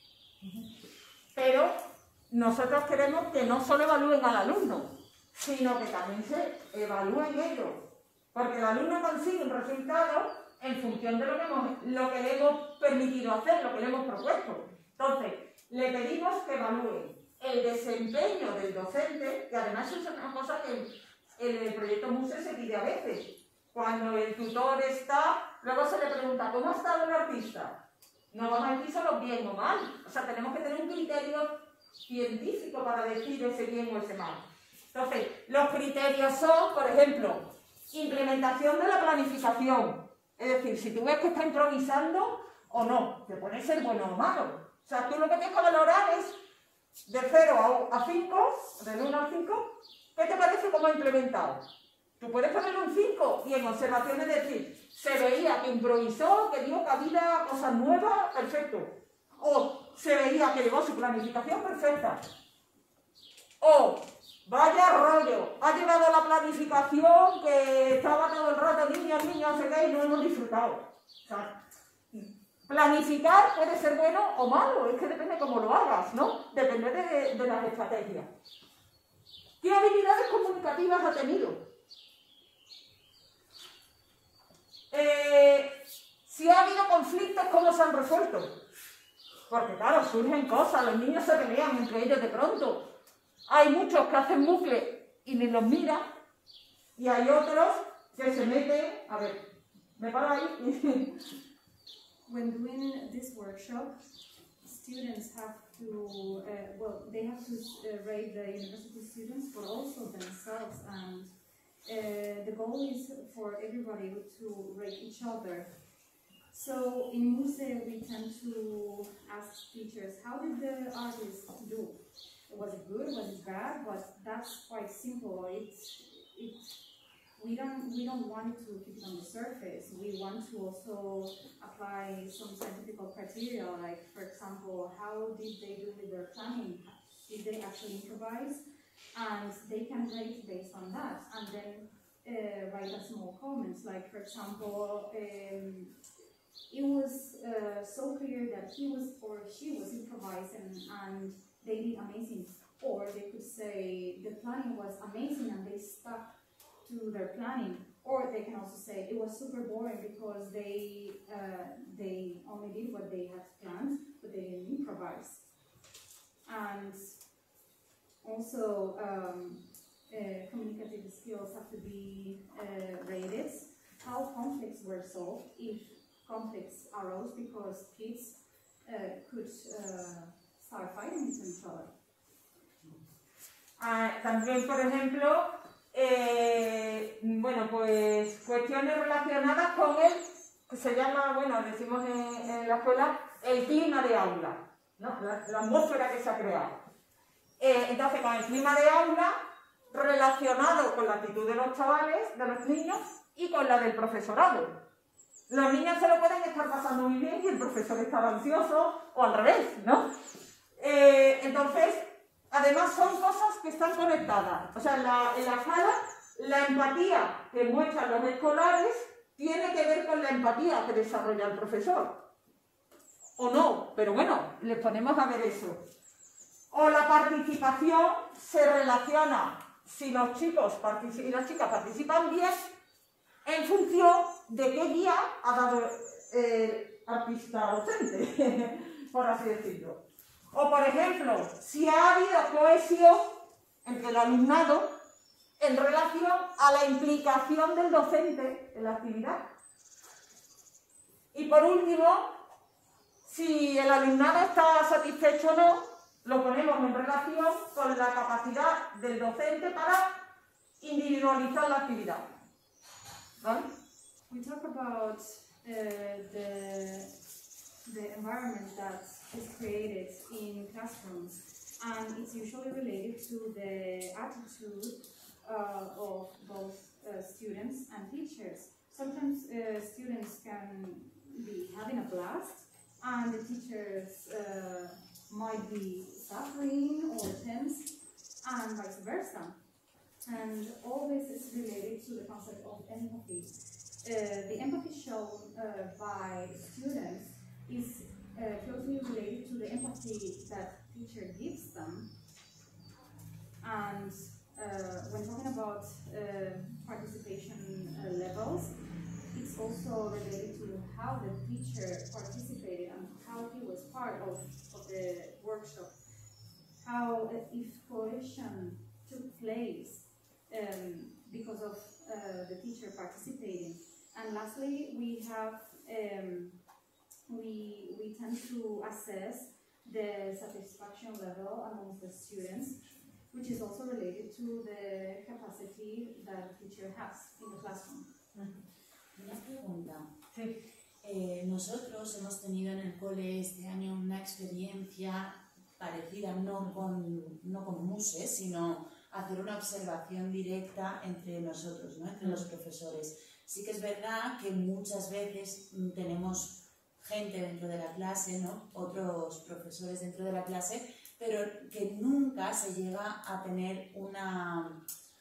Speaker 1: Pero nosotros queremos que no solo evalúen al alumno, sino que también se evalúen ellos. Porque el alumno consigue un resultado en función de lo que le hemos permitido hacer, lo que le hemos propuesto. Entonces, le pedimos que evalúe el desempeño del docente, que además es una cosa que en el proyecto MUSE se pide a veces. Cuando el tutor está, luego se le pregunta, ¿cómo ha estado el artista? No vamos a decir solo bien o mal. O sea, tenemos que tener un criterio científico para decir ese bien o ese mal. Entonces, los criterios son, por ejemplo, implementación de la planificación. Es decir, si tú ves que está improvisando o no, que puede ser bueno o malo. O sea, tú lo que tienes que valorar es de 0 a 5, del 1 al 5, ¿qué te parece cómo ha implementado? Tú puedes ponerle un 5 y en observaciones decir, se veía que improvisó, que dio cabida a cosas nuevas, perfecto. O se veía que llevó su planificación perfecta. O, vaya rollo, ha llevado la planificación que estaba todo el rato niños, no sé qué, y no hemos disfrutado. O sea, planificar puede ser bueno o malo, es que depende cómo lo hagas, ¿no? Depende de las estrategias. ¿Qué habilidades comunicativas ha tenido? Si ha habido conflictos, ¿cómo se han resuelto? Porque claro, surgen cosas, los niños se pelean entre ellos de pronto. Hay muchos que hacen bucle y ni los miran, y hay otros que se meten, a ver, me paro ahí.
Speaker 2: When doing this workshop, students have to, they have to rate the university students, but also themselves, and the goal is for everybody to rate each other. So in MUSE we tend to ask teachers, how did the artist do? Was it good? Was it bad? But that's quite simple. we don't want to keep it on the surface. We want to also apply some scientific criteria, like, for example, how did they do with their planning? Did they actually improvise? And they can rate based on that, and then write a small comments, like, for example, it was so clear that he was or she was improvising and they did amazing. Or they could say the planning was amazing and they stuck to their planning. Or they can also say it was super boring because they only did what they had planned, but they didn't improvise. And also communicative skills have to be rated. How conflicts were solved, if conflicts arose because kids could start fighting with each other.
Speaker 1: También, por ejemplo, bueno, pues cuestiones relacionadas con el que se llama, bueno, decimos en la escuela, el clima de aula, ¿no? La atmósfera que se ha creado. Entonces, con el clima de aula relacionado con la actitud de los chavales, de los niños, y con la del profesorado. Los niños se lo pueden estar pasando muy bien y el profesor está ansioso, o al revés, ¿no? Entonces, además son cosas que están conectadas. O sea, en la sala, la empatía que muestran los escolares tiene que ver con la empatía que desarrolla el profesor. O no, pero bueno, les ponemos a ver eso. O la participación se relaciona, si los chicos y las chicas participan bien, en función de qué guía ha dado el artista docente, por así decirlo. O, por ejemplo, si ha habido cohesión entre el alumnado en relación a la implicación del docente en la actividad. Y por último, si el alumnado está satisfecho o no, lo ponemos en relación con la capacidad del docente para individualizar la actividad. ¿Vale?
Speaker 2: We talk about the environment that is created in classrooms, and it's usually related to the attitude of both students and teachers. Sometimes students can be having a blast, and the teachers might be suffering or tense, and vice versa. And all this is related to the concept of empathy. The empathy shown by students is closely related to the empathy that teacher gives them. And when talking about participation levels, it's also related to how the teacher participated and how he was part of the workshop. How, if cohesion took place because of the teacher participating. And lastly, we have we tend to assess the satisfaction level amongst the students, which is also related to the capacity that the teacher has in the classroom.
Speaker 7: Una pregunta.
Speaker 1: Sí.
Speaker 7: Nosotros hemos tenido en el cole este año una experiencia parecida, no con MUSE, sino hacer una observación directa entre nosotros, ¿no? Entre los profesores. Sí que es verdad que muchas veces tenemos gente dentro de la clase, ¿no? Otros profesores dentro de la clase, pero que nunca se llega a tener una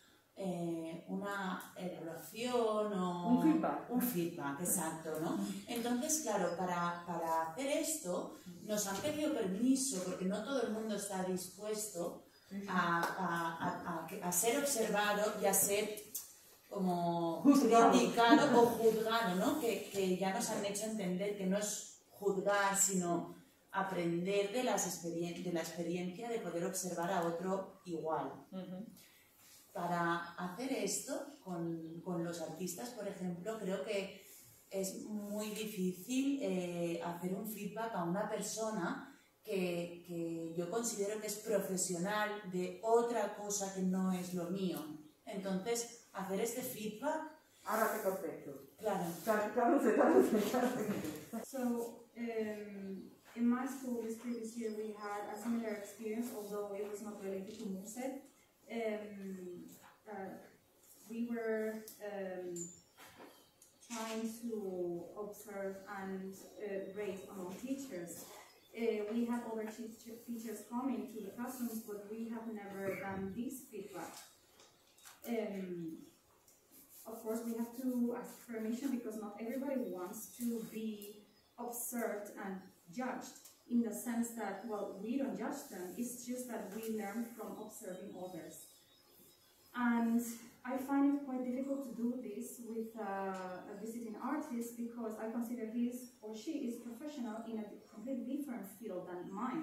Speaker 7: evaluación o un feedback, exacto, ¿no? Entonces, claro, para hacer esto nos han pedido permiso porque no todo el mundo está dispuesto a ser observado y a ser como criticado o juzgado, ¿no? Que ya nos han hecho entender que no es juzgar, sino aprender de la experiencia de poder observar a otro igual. Para hacer esto con los artistas, por ejemplo, creo que es muy difícil hacer un feedback a una persona que yo considero que es profesional de otra cosa que no es lo mío. Entonces, hacer este feedback...
Speaker 1: Ahora te contesto.
Speaker 7: Claro.
Speaker 2: So, in my school this previous year we had a similar experience, although it was not related to MUSE. we were trying to observe and rate among teachers. We have other teachers coming to the classrooms, but we have never done this feedback. Of course, we have to ask permission because not everybody wants to be observed and judged, in the sense that, well, we don't judge them, it's just that we learn from observing others. And I find it quite difficult to do this with a visiting artist because I consider his or she is professional in a completely different field than mine.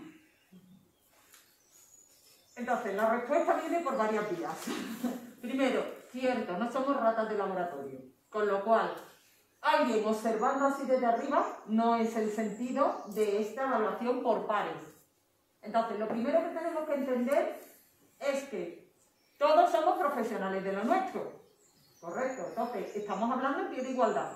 Speaker 1: Entonces, la respuesta viene por varias vías. Primero, cierto, no somos ratas de laboratorio, con lo cual, alguien observando así desde arriba no es el sentido de esta evaluación por pares. Entonces, lo primero que tenemos que entender es que todos somos profesionales de lo nuestro, ¿correcto? Entonces, estamos hablando en pie de igualdad.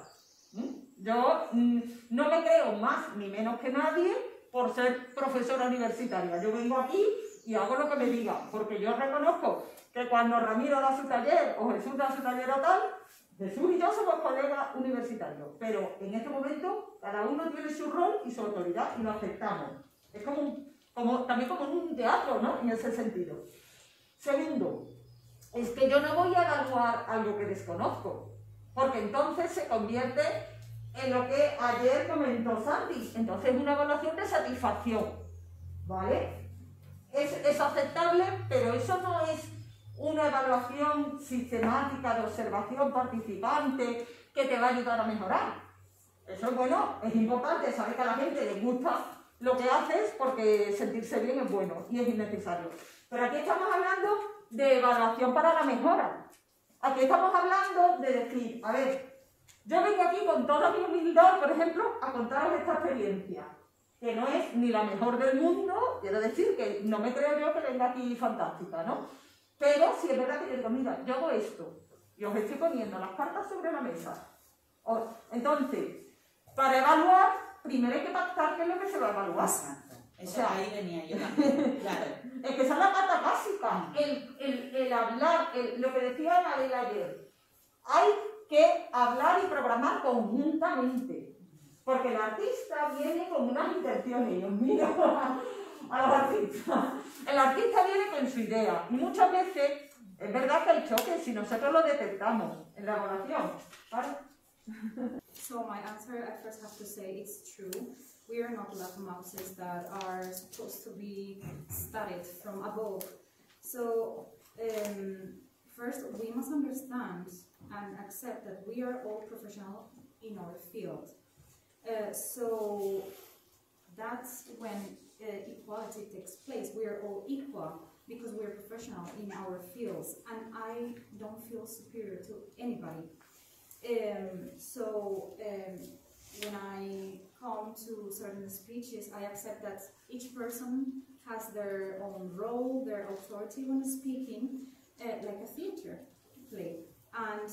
Speaker 1: Yo no me creo más ni menos que nadie por ser profesora universitaria. Yo vengo aquí y hago lo que me digan, porque yo reconozco que cuando Ramiro da su taller o Jesús da su taller o tal, Jesús y yo somos colegas universitarios, pero en este momento cada uno tiene su rol y su autoridad y lo aceptamos. Es también como en un teatro, ¿no? En ese sentido. Segundo, es que yo no voy a evaluar algo que desconozco, porque entonces se convierte en lo que ayer comentó Santi. Entonces es una evaluación de satisfacción, ¿vale? Es aceptable, pero eso no es una evaluación sistemática de observación participante que te va a ayudar a mejorar. Eso es bueno, es importante saber que a la gente le gusta lo que haces porque sentirse bien es bueno y es innecesario. Pero aquí estamos hablando de evaluación para la mejora. Aquí estamos hablando de decir, a ver, yo vengo aquí con toda mi humildad, por ejemplo, a contaros esta experiencia, que no es ni la mejor del mundo, quiero decir que no me creo yo que venga aquí fantástica, ¿no? Pero sí es verdad que yo digo, mira, yo hago esto, y os estoy poniendo las cartas sobre la mesa. Entonces, para evaluar, primero hay que pactar qué es lo que se va a evaluar.
Speaker 7: Exacto. Eso,
Speaker 1: O sea,
Speaker 7: ahí venía yo también, claro.
Speaker 1: Es que esa es la pata básica, el hablar, lo que decía Anabel ayer. Hay que hablar y programar conjuntamente. Porque el artista viene con unas intenciones, y os miro a los artistas. El artista viene con su idea y muchas veces es verdad que hay choques si nosotros lo detectamos en la evaluación, ¿vale?
Speaker 2: So my answer, I first have to say it's true. We are not lab mouses that are supposed to be studied from above. So first we must understand and accept that we are all professional in our field. So that's when equality takes place. We are all equal because we are professional in our fields, and I don't feel superior to anybody. When I come to certain speeches, I accept that each person has their own role, their authority when speaking, like a theater play. And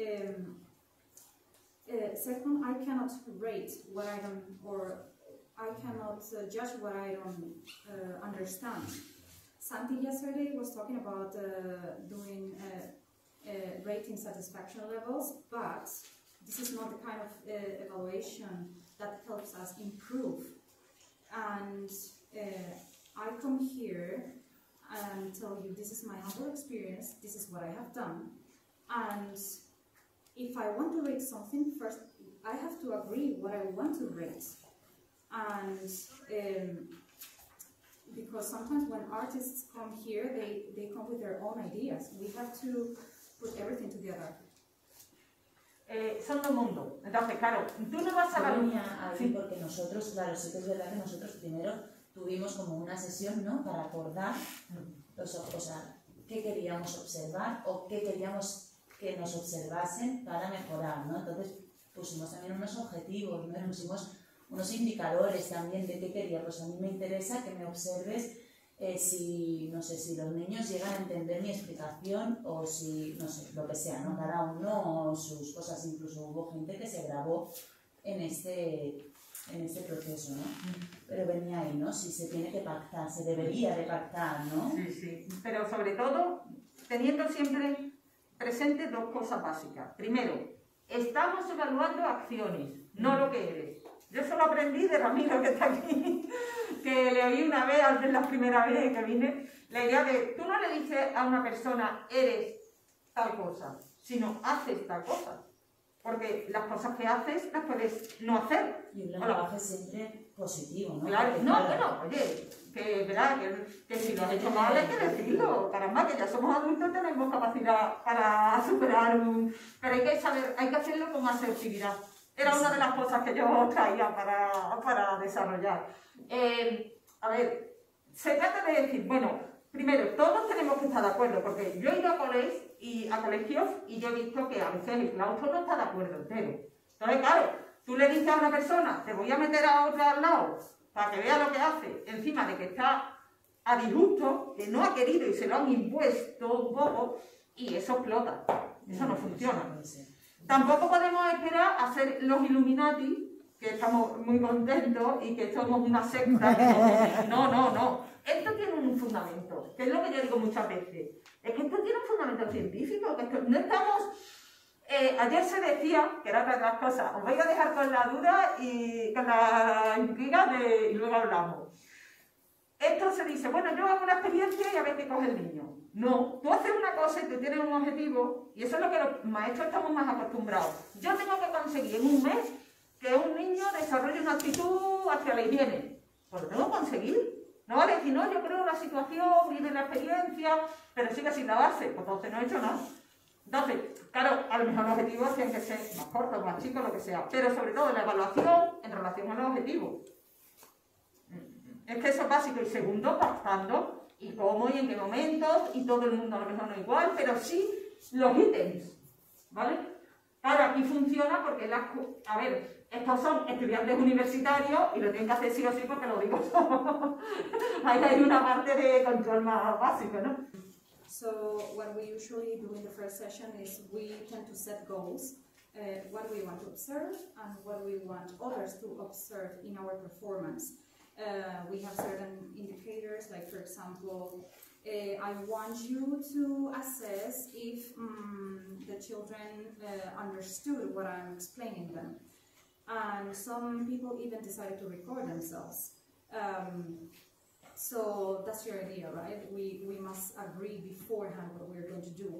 Speaker 2: second, I cannot rate what I don't, or I cannot judge what I don't understand. Santi yesterday was talking about doing rating satisfaction levels, but this is not the kind of evaluation that helps us improve. And I come here and tell you this is my humble experience, this is what I have done. And if I want to rate something, first I have to agree what I want to rate. And because sometimes when artists come here, they come with their own ideas. We have to put everything together.
Speaker 1: Son dos mundos. Entonces, claro, tú no vas a
Speaker 7: venía ahí porque nosotros, claro, sí que es verdad que nosotros primero tuvimos como una sesión, ¿no?, para acordar qué queríamos observar o qué queríamos que nos observasen para mejorar, ¿no? Entonces pusimos también unos objetivos, ¿no? Pusimos unos indicadores también de qué quería. Pues a mí me interesa que me observes si, no sé, si los niños llegan a entender mi explicación o si, no sé, lo que sea, ¿no? Cada uno sus cosas. Incluso hubo gente que se grabó en este proceso, ¿no? Pero venía ahí, ¿no? Si se tiene que pactar, se debería de pactar, ¿no?
Speaker 1: Sí, sí. Pero sobre todo, teniendo siempre presente dos cosas básicas. Primero, estamos evaluando acciones, no lo que eres. Yo solo aprendí de Ramiro, que está aquí, que le oí una vez, antes la primera vez que vine, la idea de, tú no le dices a una persona, eres tal cosa, sino haces tal cosa. Porque las cosas que haces las puedes no hacer.
Speaker 7: Y un lenguaje siempre positivo, ¿no?
Speaker 1: Claro,
Speaker 7: Porque,
Speaker 1: no,
Speaker 7: claro,
Speaker 1: bueno, oye, que verá, que si lo has hecho mal hay que decirlo. Caramba, que ya somos adultos y tenemos capacidad para superar un... Pero hay que saber, hay que hacerlo con asertividad. Era una de las cosas que yo traía para desarrollar. A ver, se trata de decir, bueno, primero, todos tenemos que estar de acuerdo, porque yo he ido a colegios y yo he visto que a veces el claustro no está de acuerdo entero. Entonces, claro, tú le dices a una persona, te voy a meter a otra al lado para que vea lo que hace, encima de que está a disgusto, que no ha querido y se lo han impuesto un poco, y eso explota. Eso no funciona. Tampoco podemos esperar a ser los Illuminati, que estamos muy contentos y que somos una secta. No. Esto tiene un fundamento, que es lo que yo digo muchas veces. Es que esto tiene un fundamento científico, que no estamos... ayer se decía, que era otra de las cosas, os voy a dejar con la duda y con la intriga y luego hablamos. Esto se dice, bueno, yo hago una experiencia y a ver qué coge el niño. No, tú haces una cosa y tú tienes un objetivo, y eso es lo que los maestros estamos más acostumbrados. Yo tengo que conseguir en un mes que un niño desarrolle una actitud hacia la higiene. Pues lo tengo que conseguir. No vale decir, no, yo creo la situación, vive la experiencia, pero sigue sin la base, pues entonces no he hecho nada. Entonces, claro, a lo mejor los objetivos tienen que ser más cortos, más chicos, lo que sea, pero sobre todo la evaluación en relación a los objetivos. Es que eso es básico. Y segundo, pactando y cómo y en qué momentos, y todo el mundo a lo mejor no igual, pero sí los ítems, ¿vale? Claro, aquí funciona porque a ver, estos son estudiantes universitarios y lo tienen que hacer sí o sí porque lo digo yo. Ahí hay una parte de control más básico, ¿no?
Speaker 2: So what we usually do in the first session is we tend to set goals, what we want to observe and what we want others to observe in our performance. We have certain indicators, like for example, I want you to assess if the children understood what I'm explaining them. And some people even decided to record themselves. So that's your idea, right? We must agree beforehand what we're going to do.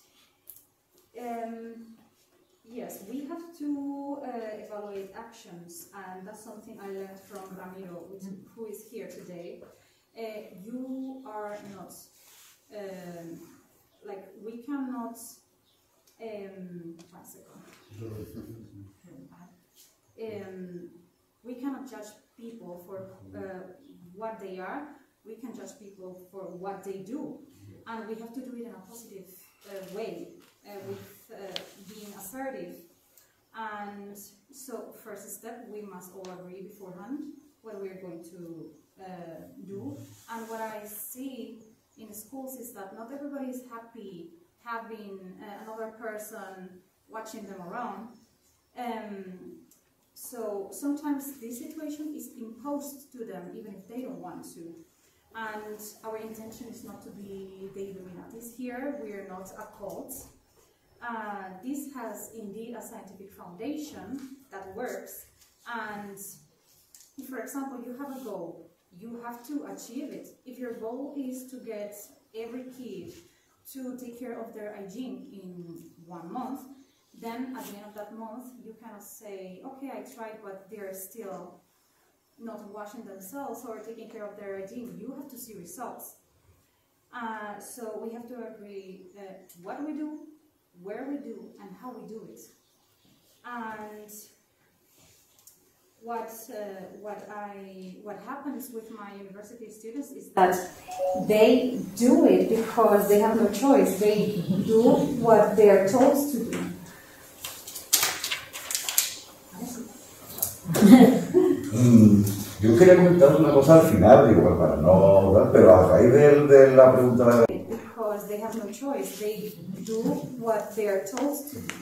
Speaker 2: Yes, we have to evaluate actions, and that's something I learned from Ramiro, who is here today. You are not, like, we cannot, one second. We cannot judge people for what they are. We can judge people for what they do, and we have to do it in a positive way, with being assertive. And so, first step, we must all agree beforehand what we're going to do. And what I see in schools is that not everybody is happy having another person watching them around. So sometimes this situation is imposed to them even if they don't want to. And our intention is not to be the Illuminatis here. We are not a cult. This has indeed a scientific foundation that works. And if, for example, you have a goal, you have to achieve it. If your goal is to get every kid to take care of their hygiene in 1 month, then at the end of that month, you cannot say, okay, I tried, but they're still not washing themselves or taking care of their hygiene. You have to see results. So we have to agree what we do, where we do, and how we do it. And what happens with my university students is that they do it because they have no choice. They do what they are told to do.
Speaker 8: Yo quería comentar una cosa al final, digo, para no, pero a raíz de la pregunta de...
Speaker 2: Because they have no choice, they do what they are told to do.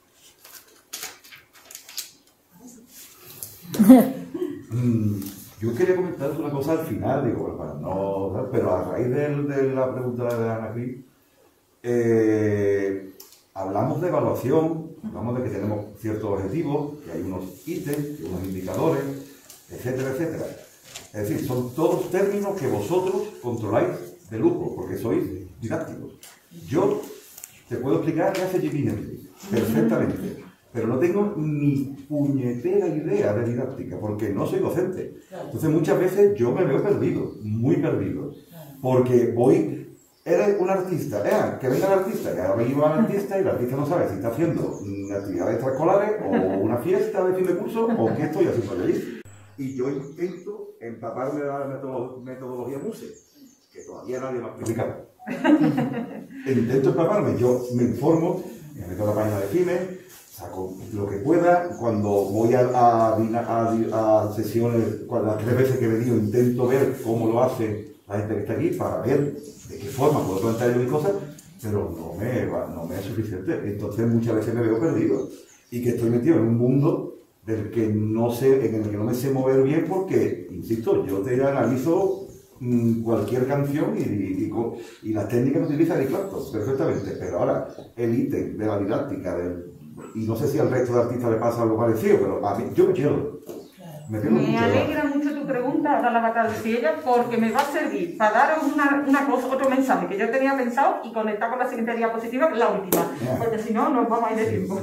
Speaker 8: Yo quería comentar una cosa al final, digo, para no, pero a raíz de la pregunta de Ana Cris,
Speaker 9: hablamos de evaluación, hablamos de que tenemos ciertos objetivos, que hay unos ítems, unos indicadores, etcétera, etcétera. Es decir, son todos términos que vosotros controláis de lujo, porque sois didácticos. Yo te puedo explicar qué hace Jimi Hendrix, perfectamente, pero no tengo ni puñetera idea de didáctica, porque no soy docente. Entonces muchas veces yo me veo perdido, muy perdido, porque eres un artista, que venga el artista, y ahora iba al artista y el artista no sabe si está haciendo actividades extraescolares o una fiesta de fin de curso o qué estoy haciendo allí. Y yo intento empaparme de la metodología MUSE, que todavía nadie me ha explicado. Intento empaparme, yo me informo, me meto a la página de FIME, saco lo que pueda. Cuando voy a sesiones, las 3 veces que he venido, intento ver cómo lo hace la gente que está aquí para ver de qué forma puedo plantear yo mis cosas, pero no me es suficiente. Entonces muchas veces me veo perdido y que estoy metido en un mundo en el que no me sé mover bien, porque, insisto, yo te analizo cualquier canción y las técnicas que utiliza Eric Clapton perfectamente, pero ahora el ítem de la didáctica, y no sé si al resto de artistas le pasa algo parecido, pero a mí yo me pierdo.
Speaker 1: Me alegra mucho tu pregunta, ahora la va a decir ella, porque me va a servir para daros otro mensaje que yo tenía pensado y conectar con la siguiente diapositiva, que es la última, porque si no nos vamos a ir de tiempo.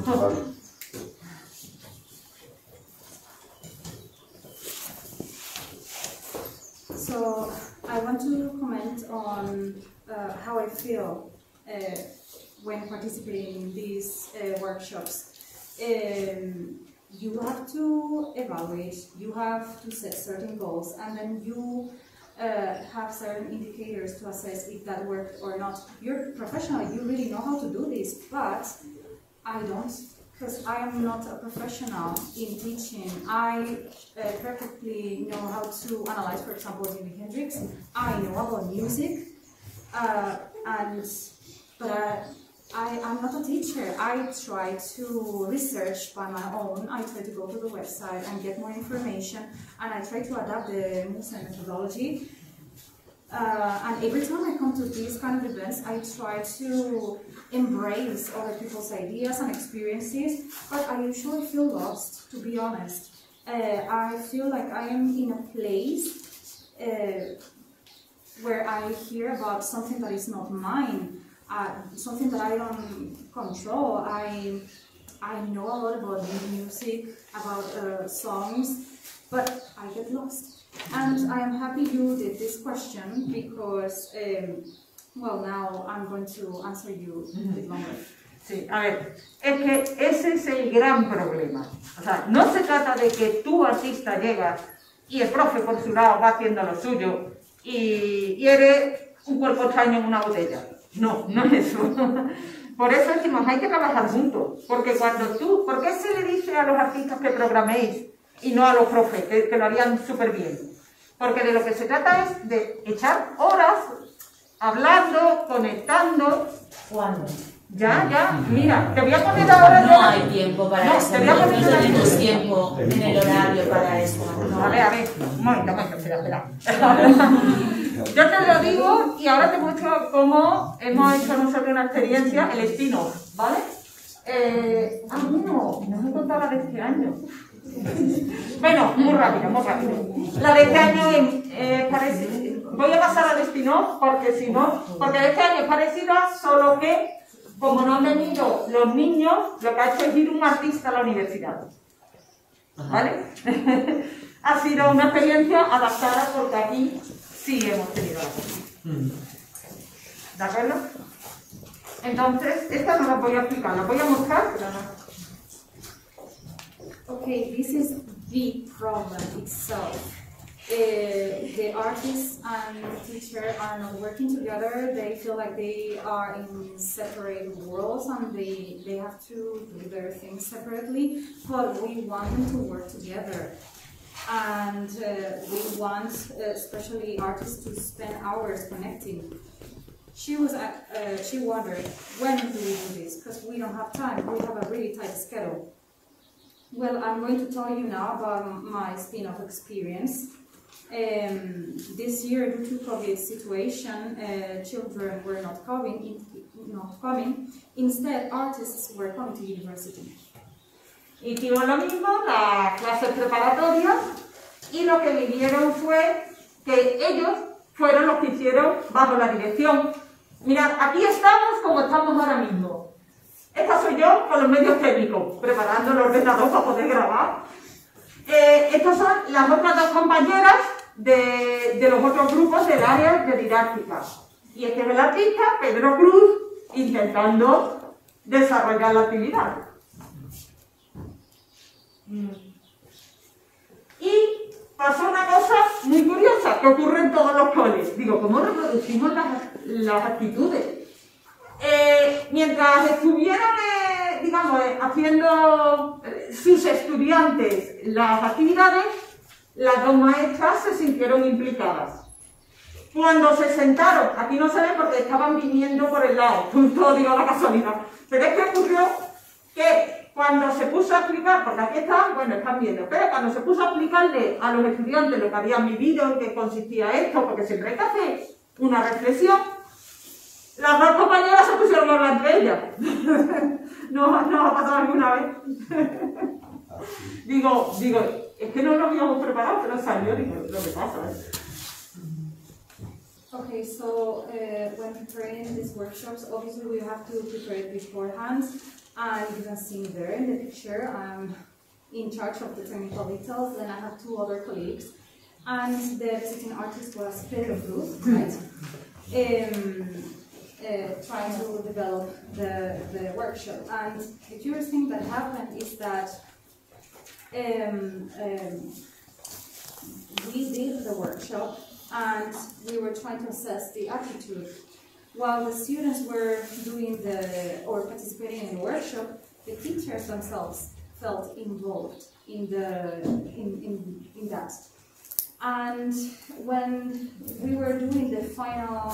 Speaker 2: So I want to comment on how I feel when participating in these workshops. You have to evaluate, you have to set certain goals, and then you have certain indicators to assess if that worked or not. You're professional, you really know how to do this, but I don't, because I am not a professional in teaching. I perfectly know how to analyze, for example, Jimi Hendrix. I know about music, but I'm not a teacher. I try to research by my own. I try to go to the website and get more information, and I try to adapt the MUSE methodology. And every time I come to these kind of events, I try to embrace other people's ideas and experiences, but I usually feel lost, to be honest. I feel like I am in a place where I hear about something that is not mine. Something that I don't control. I know a lot about music, about songs, but I get lost. And I am happy you did this question because, well, now I'm going to answer you a bit longer.
Speaker 1: Sí, a ver, es que ese es el gran problema. O sea, no se trata de que tú, artista, llegas y el profe por su lado va haciendo lo suyo y eres un cuerpo extraño en una botella. No, no es eso. Por eso decimos, hay que trabajar juntos. Porque ¿por qué se le dice a los artistas que programéis y no a los profes, que lo harían súper bien? Porque de lo que se trata es de echar horas hablando, conectando.
Speaker 4: ¿Cuándo?
Speaker 1: Ya, mira, te voy a poner ahora...
Speaker 7: No hay tiempo para eso,
Speaker 1: no
Speaker 7: tenemos tiempo en el horario para eso.
Speaker 1: No. A ver, un momento, espera. Yo te lo digo y ahora te muestro cómo hemos hecho nosotros una experiencia, el spin-off, ¿vale? No me he contado la de este año. Bueno, muy rápido. La de este año parece... Voy a pasar al spin-off porque si no... Porque de este año es parecida, solo que como no han venido los niños, lo que ha hecho es ir un artista a la universidad. ¿Vale? Ha sido una experiencia adaptada porque aquí sí hemos tenido la posibilidad. ¿De acuerdo? Entonces, esta no la voy a explicar, la voy a mostrar, pero no.
Speaker 2: Okay, this is the problem itself. The artist and the teacher are not working together. They feel like they are in separate worlds and they have to do their things separately, but we want them to work together. And we want, especially artists, to spend hours connecting. She wondered, when do we do this? Because we don't have time. We have a really tight schedule. Well, I'm going to tell you now about my spin-off experience. This year, due to COVID situation, children were not coming. Instead, artists were coming to university.
Speaker 1: Hicimos lo mismo, las clases preparatorias, y lo que vinieron fue que ellos fueron los que hicieron bajo la dirección. Mirad, aquí estamos como estamos ahora mismo. Esta soy yo con los medios técnicos, preparando el ordenador para poder grabar. Estas son las otras dos compañeras de los otros grupos del área de didáctica. Y este es el artista, Pedro Cruz, intentando desarrollar la actividad. Y pasó una cosa muy curiosa que ocurre en todos los coles. Digo, ¿cómo reproducimos las actitudes? Mientras estuvieron, digamos, haciendo sus estudiantes las actividades, las dos maestras se sintieron implicadas. Cuando se sentaron, aquí no se ve porque estaban viniendo por el lado, todo digo la casualidad, pero es que ocurrió que cuando se puso a explicar, porque aquí estaban, bueno, están viendo, pero cuando se puso a explicarle a los estudiantes lo que habían vivido, en qué consistía esto, porque siempre hay que hacer una reflexión, las dos compañeras se pusieron a hablar entre ellas. ¿No ha pasado alguna vez? digo, es que no lo habíamos preparado, pero salió, digo, lo que pasa.
Speaker 2: Okay, so when preparing these workshops, obviously we have to prepare it beforehand. And you can see there in the picture, I'm in charge of the technical details, then I have two other colleagues. And the visiting artist was Pedro Cruz, right? Trying to develop the workshop. And the curious thing that happened is that we did the workshop and we were trying to assess the attitude. While the students were doing or participating in the workshop, the teachers themselves felt involved in that. And when we were doing the final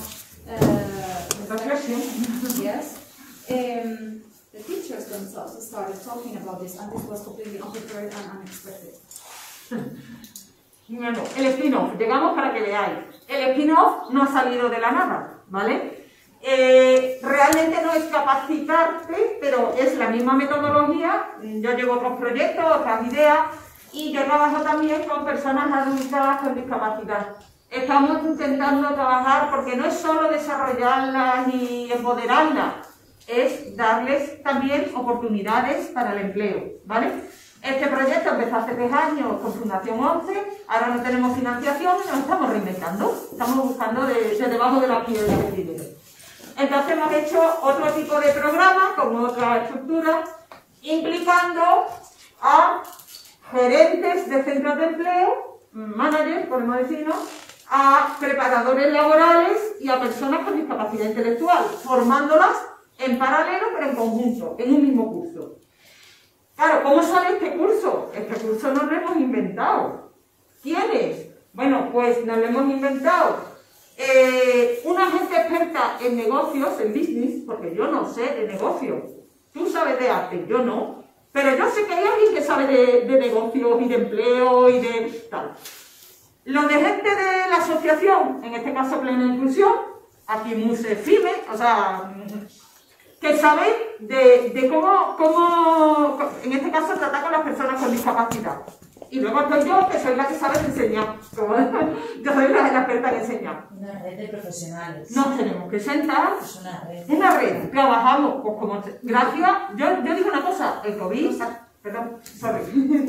Speaker 2: yes, the teachers themselves started talking about this, and this was completely unprepared and unexpected.
Speaker 1: Bueno, el spin-off, llegamos para que veáis. El spin-off no ha salido de la nada, ¿vale? Realmente no es capacitarte, pero es la misma metodología. Yo llevo otros proyectos, otras ideas, y yo trabajo también con personas adultas con discapacidad. Estamos intentando trabajar porque no es solo desarrollarlas y empoderarlas, es darles también oportunidades para el empleo, ¿vale? Este proyecto empezó hace 3 años con Fundación 11, ahora no tenemos financiación y nos estamos reinventando, estamos buscando de debajo de la piedra el dinero. Entonces hemos hecho otro tipo de programa con otra estructura, implicando a gerentes de centros de empleo, managers, podemos decirnos, a preparadores laborales y a personas con discapacidad intelectual, formándolas en paralelo pero en conjunto, en un mismo curso. Claro, ¿cómo sale este curso? Este curso no lo hemos inventado. ¿Quiénes? Bueno, pues nos lo hemos inventado una gente experta en negocios, en business, porque yo no sé de negocios. Tú sabes de arte, yo no. Pero yo sé que hay alguien que sabe de negocios y de empleo y de tal. Los de gente de la asociación, en este caso Plena Inclusión, aquí en Musefime, o sea, que saben de cómo, en este caso, tratar con las personas con discapacidad. Y luego estoy yo, que soy la que sabe enseñar. Yo soy la experta en enseñar.
Speaker 7: Una red de profesionales.
Speaker 1: Nos tenemos que sentar.
Speaker 7: Es una red.
Speaker 1: Una red. Trabajamos, pues como... Gracias. Yo digo una cosa, el COVID... Perdón, sorry.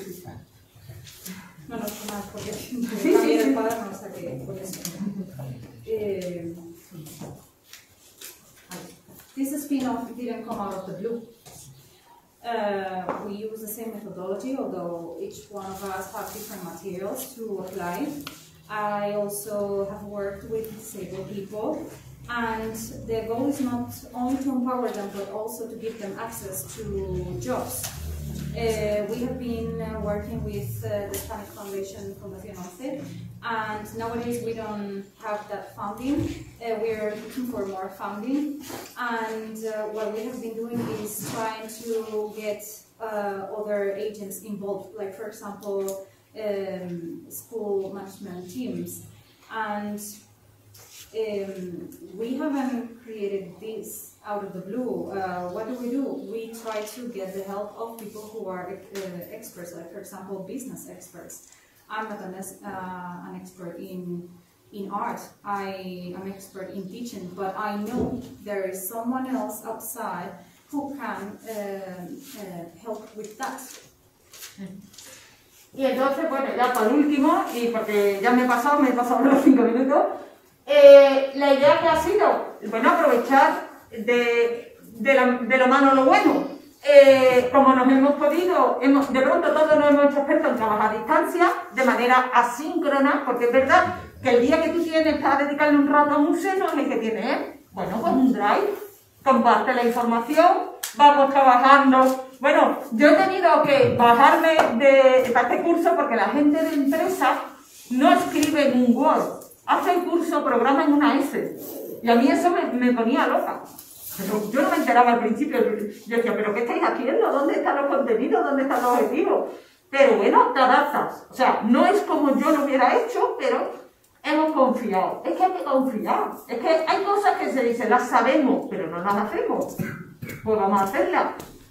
Speaker 2: No, más porque
Speaker 1: sí.
Speaker 2: el cuaderno, o sea que por eso. This spin-off didn't come out of the blue. We use the same methodology, although each one of us have different materials to apply. I also have worked with disabled people, and the goal is not only to empower them, but also to give them access to jobs. We have been working with the Spanish Foundation, Fundación 11, and nowadays we don't have that funding. We're looking for more funding, and what we have been doing is trying to get other agents involved, like for example, school management teams. And we haven't created this out of the blue. What do? We try to get the help of people who are experts, like for example, business experts. I'm not an expert in art. I am expert in teaching, but I know there is someone else outside who can help with that.
Speaker 1: Y entonces, bueno, ya por último, y porque ya me he pasado los 5 minutos, la idea que ha sido, bueno, aprovechar de lo malo lo bueno. Como nos hemos podido, de pronto todos nos hemos hecho expertos en trabajar a distancia, de manera asíncrona, porque es verdad que el día que tú tienes para dedicarle un rato a un museo no es el que tienes él. Bueno, pues un drive, comparte la información, vamos trabajando. Bueno, yo he tenido que bajarme para este curso porque la gente de empresa no escribe en un Word, hace el curso, programa en una S. Y a mí eso me ponía loca. Pero yo no me enteraba al principio. Yo decía, ¿pero qué estáis haciendo? ¿Dónde están los contenidos? ¿Dónde están los objetivos? Pero bueno, te adaptas. O sea, no es como yo lo hubiera hecho, pero hemos confiado. Es que hay que confiar. Es que hay cosas que se dicen, las sabemos, pero no las hacemos. Pues vamos a hacerlas.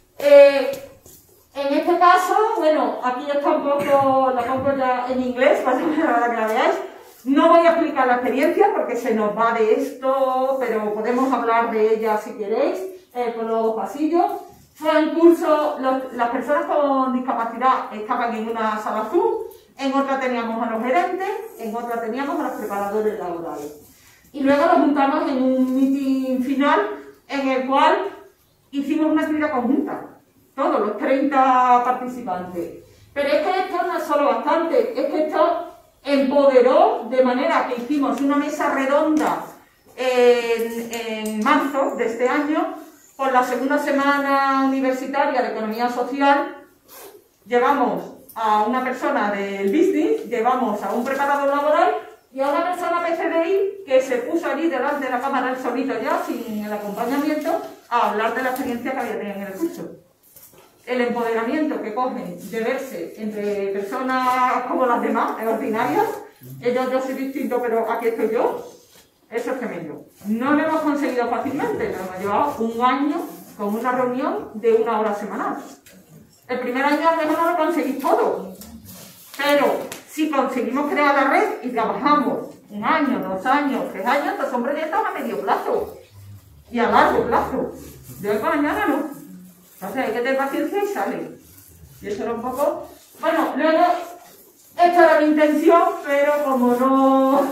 Speaker 1: En este caso, bueno, aquí está un poco, la pongo ya en inglés para que la veáis. No voy a explicar la experiencia porque se nos va de esto, pero podemos hablar de ella si queréis, con los pasillos. Fue un curso, las personas con discapacidad estaban en una sala azul, en otra teníamos a los gerentes, en otra teníamos a los preparadores laborales. Y luego nos juntamos en un meeting final en el cual hicimos una actividad conjunta, todos los 30 participantes. Pero es que esto no es solo bastante, es que esto empoderó de manera que hicimos una mesa redonda en marzo de este año, por la segunda semana universitaria de Economía Social. Llevamos a una persona del business, llevamos a un preparador laboral y a una persona PCDI que se puso allí delante de la cámara el solito ya, sin el acompañamiento, a hablar de la experiencia que había tenido en el curso. El empoderamiento que cogen de verse entre personas como las demás, ordinarias, yo soy distinto, pero aquí estoy yo, eso es tremendo. No lo hemos conseguido fácilmente, nos hemos llevado un año con una reunión de 1 hora semanal. El primer año a lo mejor no lo conseguís todo, pero si conseguimos crear la red y trabajamos 1 año, 2 años, 3 años, estos son proyectos a medio plazo y a largo plazo. De hoy para mañana no. Entonces hay que tener paciencia y sale. Y eso era un poco... Bueno, luego, esta era mi intención, pero como no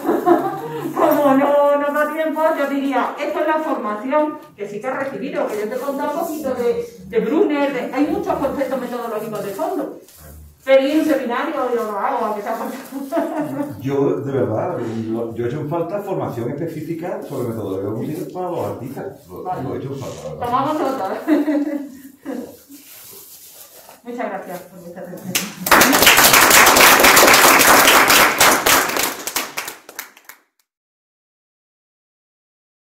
Speaker 1: da tiempo, yo diría, esto es la formación que sí que he recibido, que yo te he contado un poquito de Brunner, hay muchos conceptos metodológicos de fondo. Pero y un seminario yo lo hago, aunque sea
Speaker 9: Yo, de verdad, yo he hecho en falta formación específica sobre metodología musical para los artistas. Lo he hecho en falta.
Speaker 1: Tomamos nota. Muchas gracias por vuestra atención.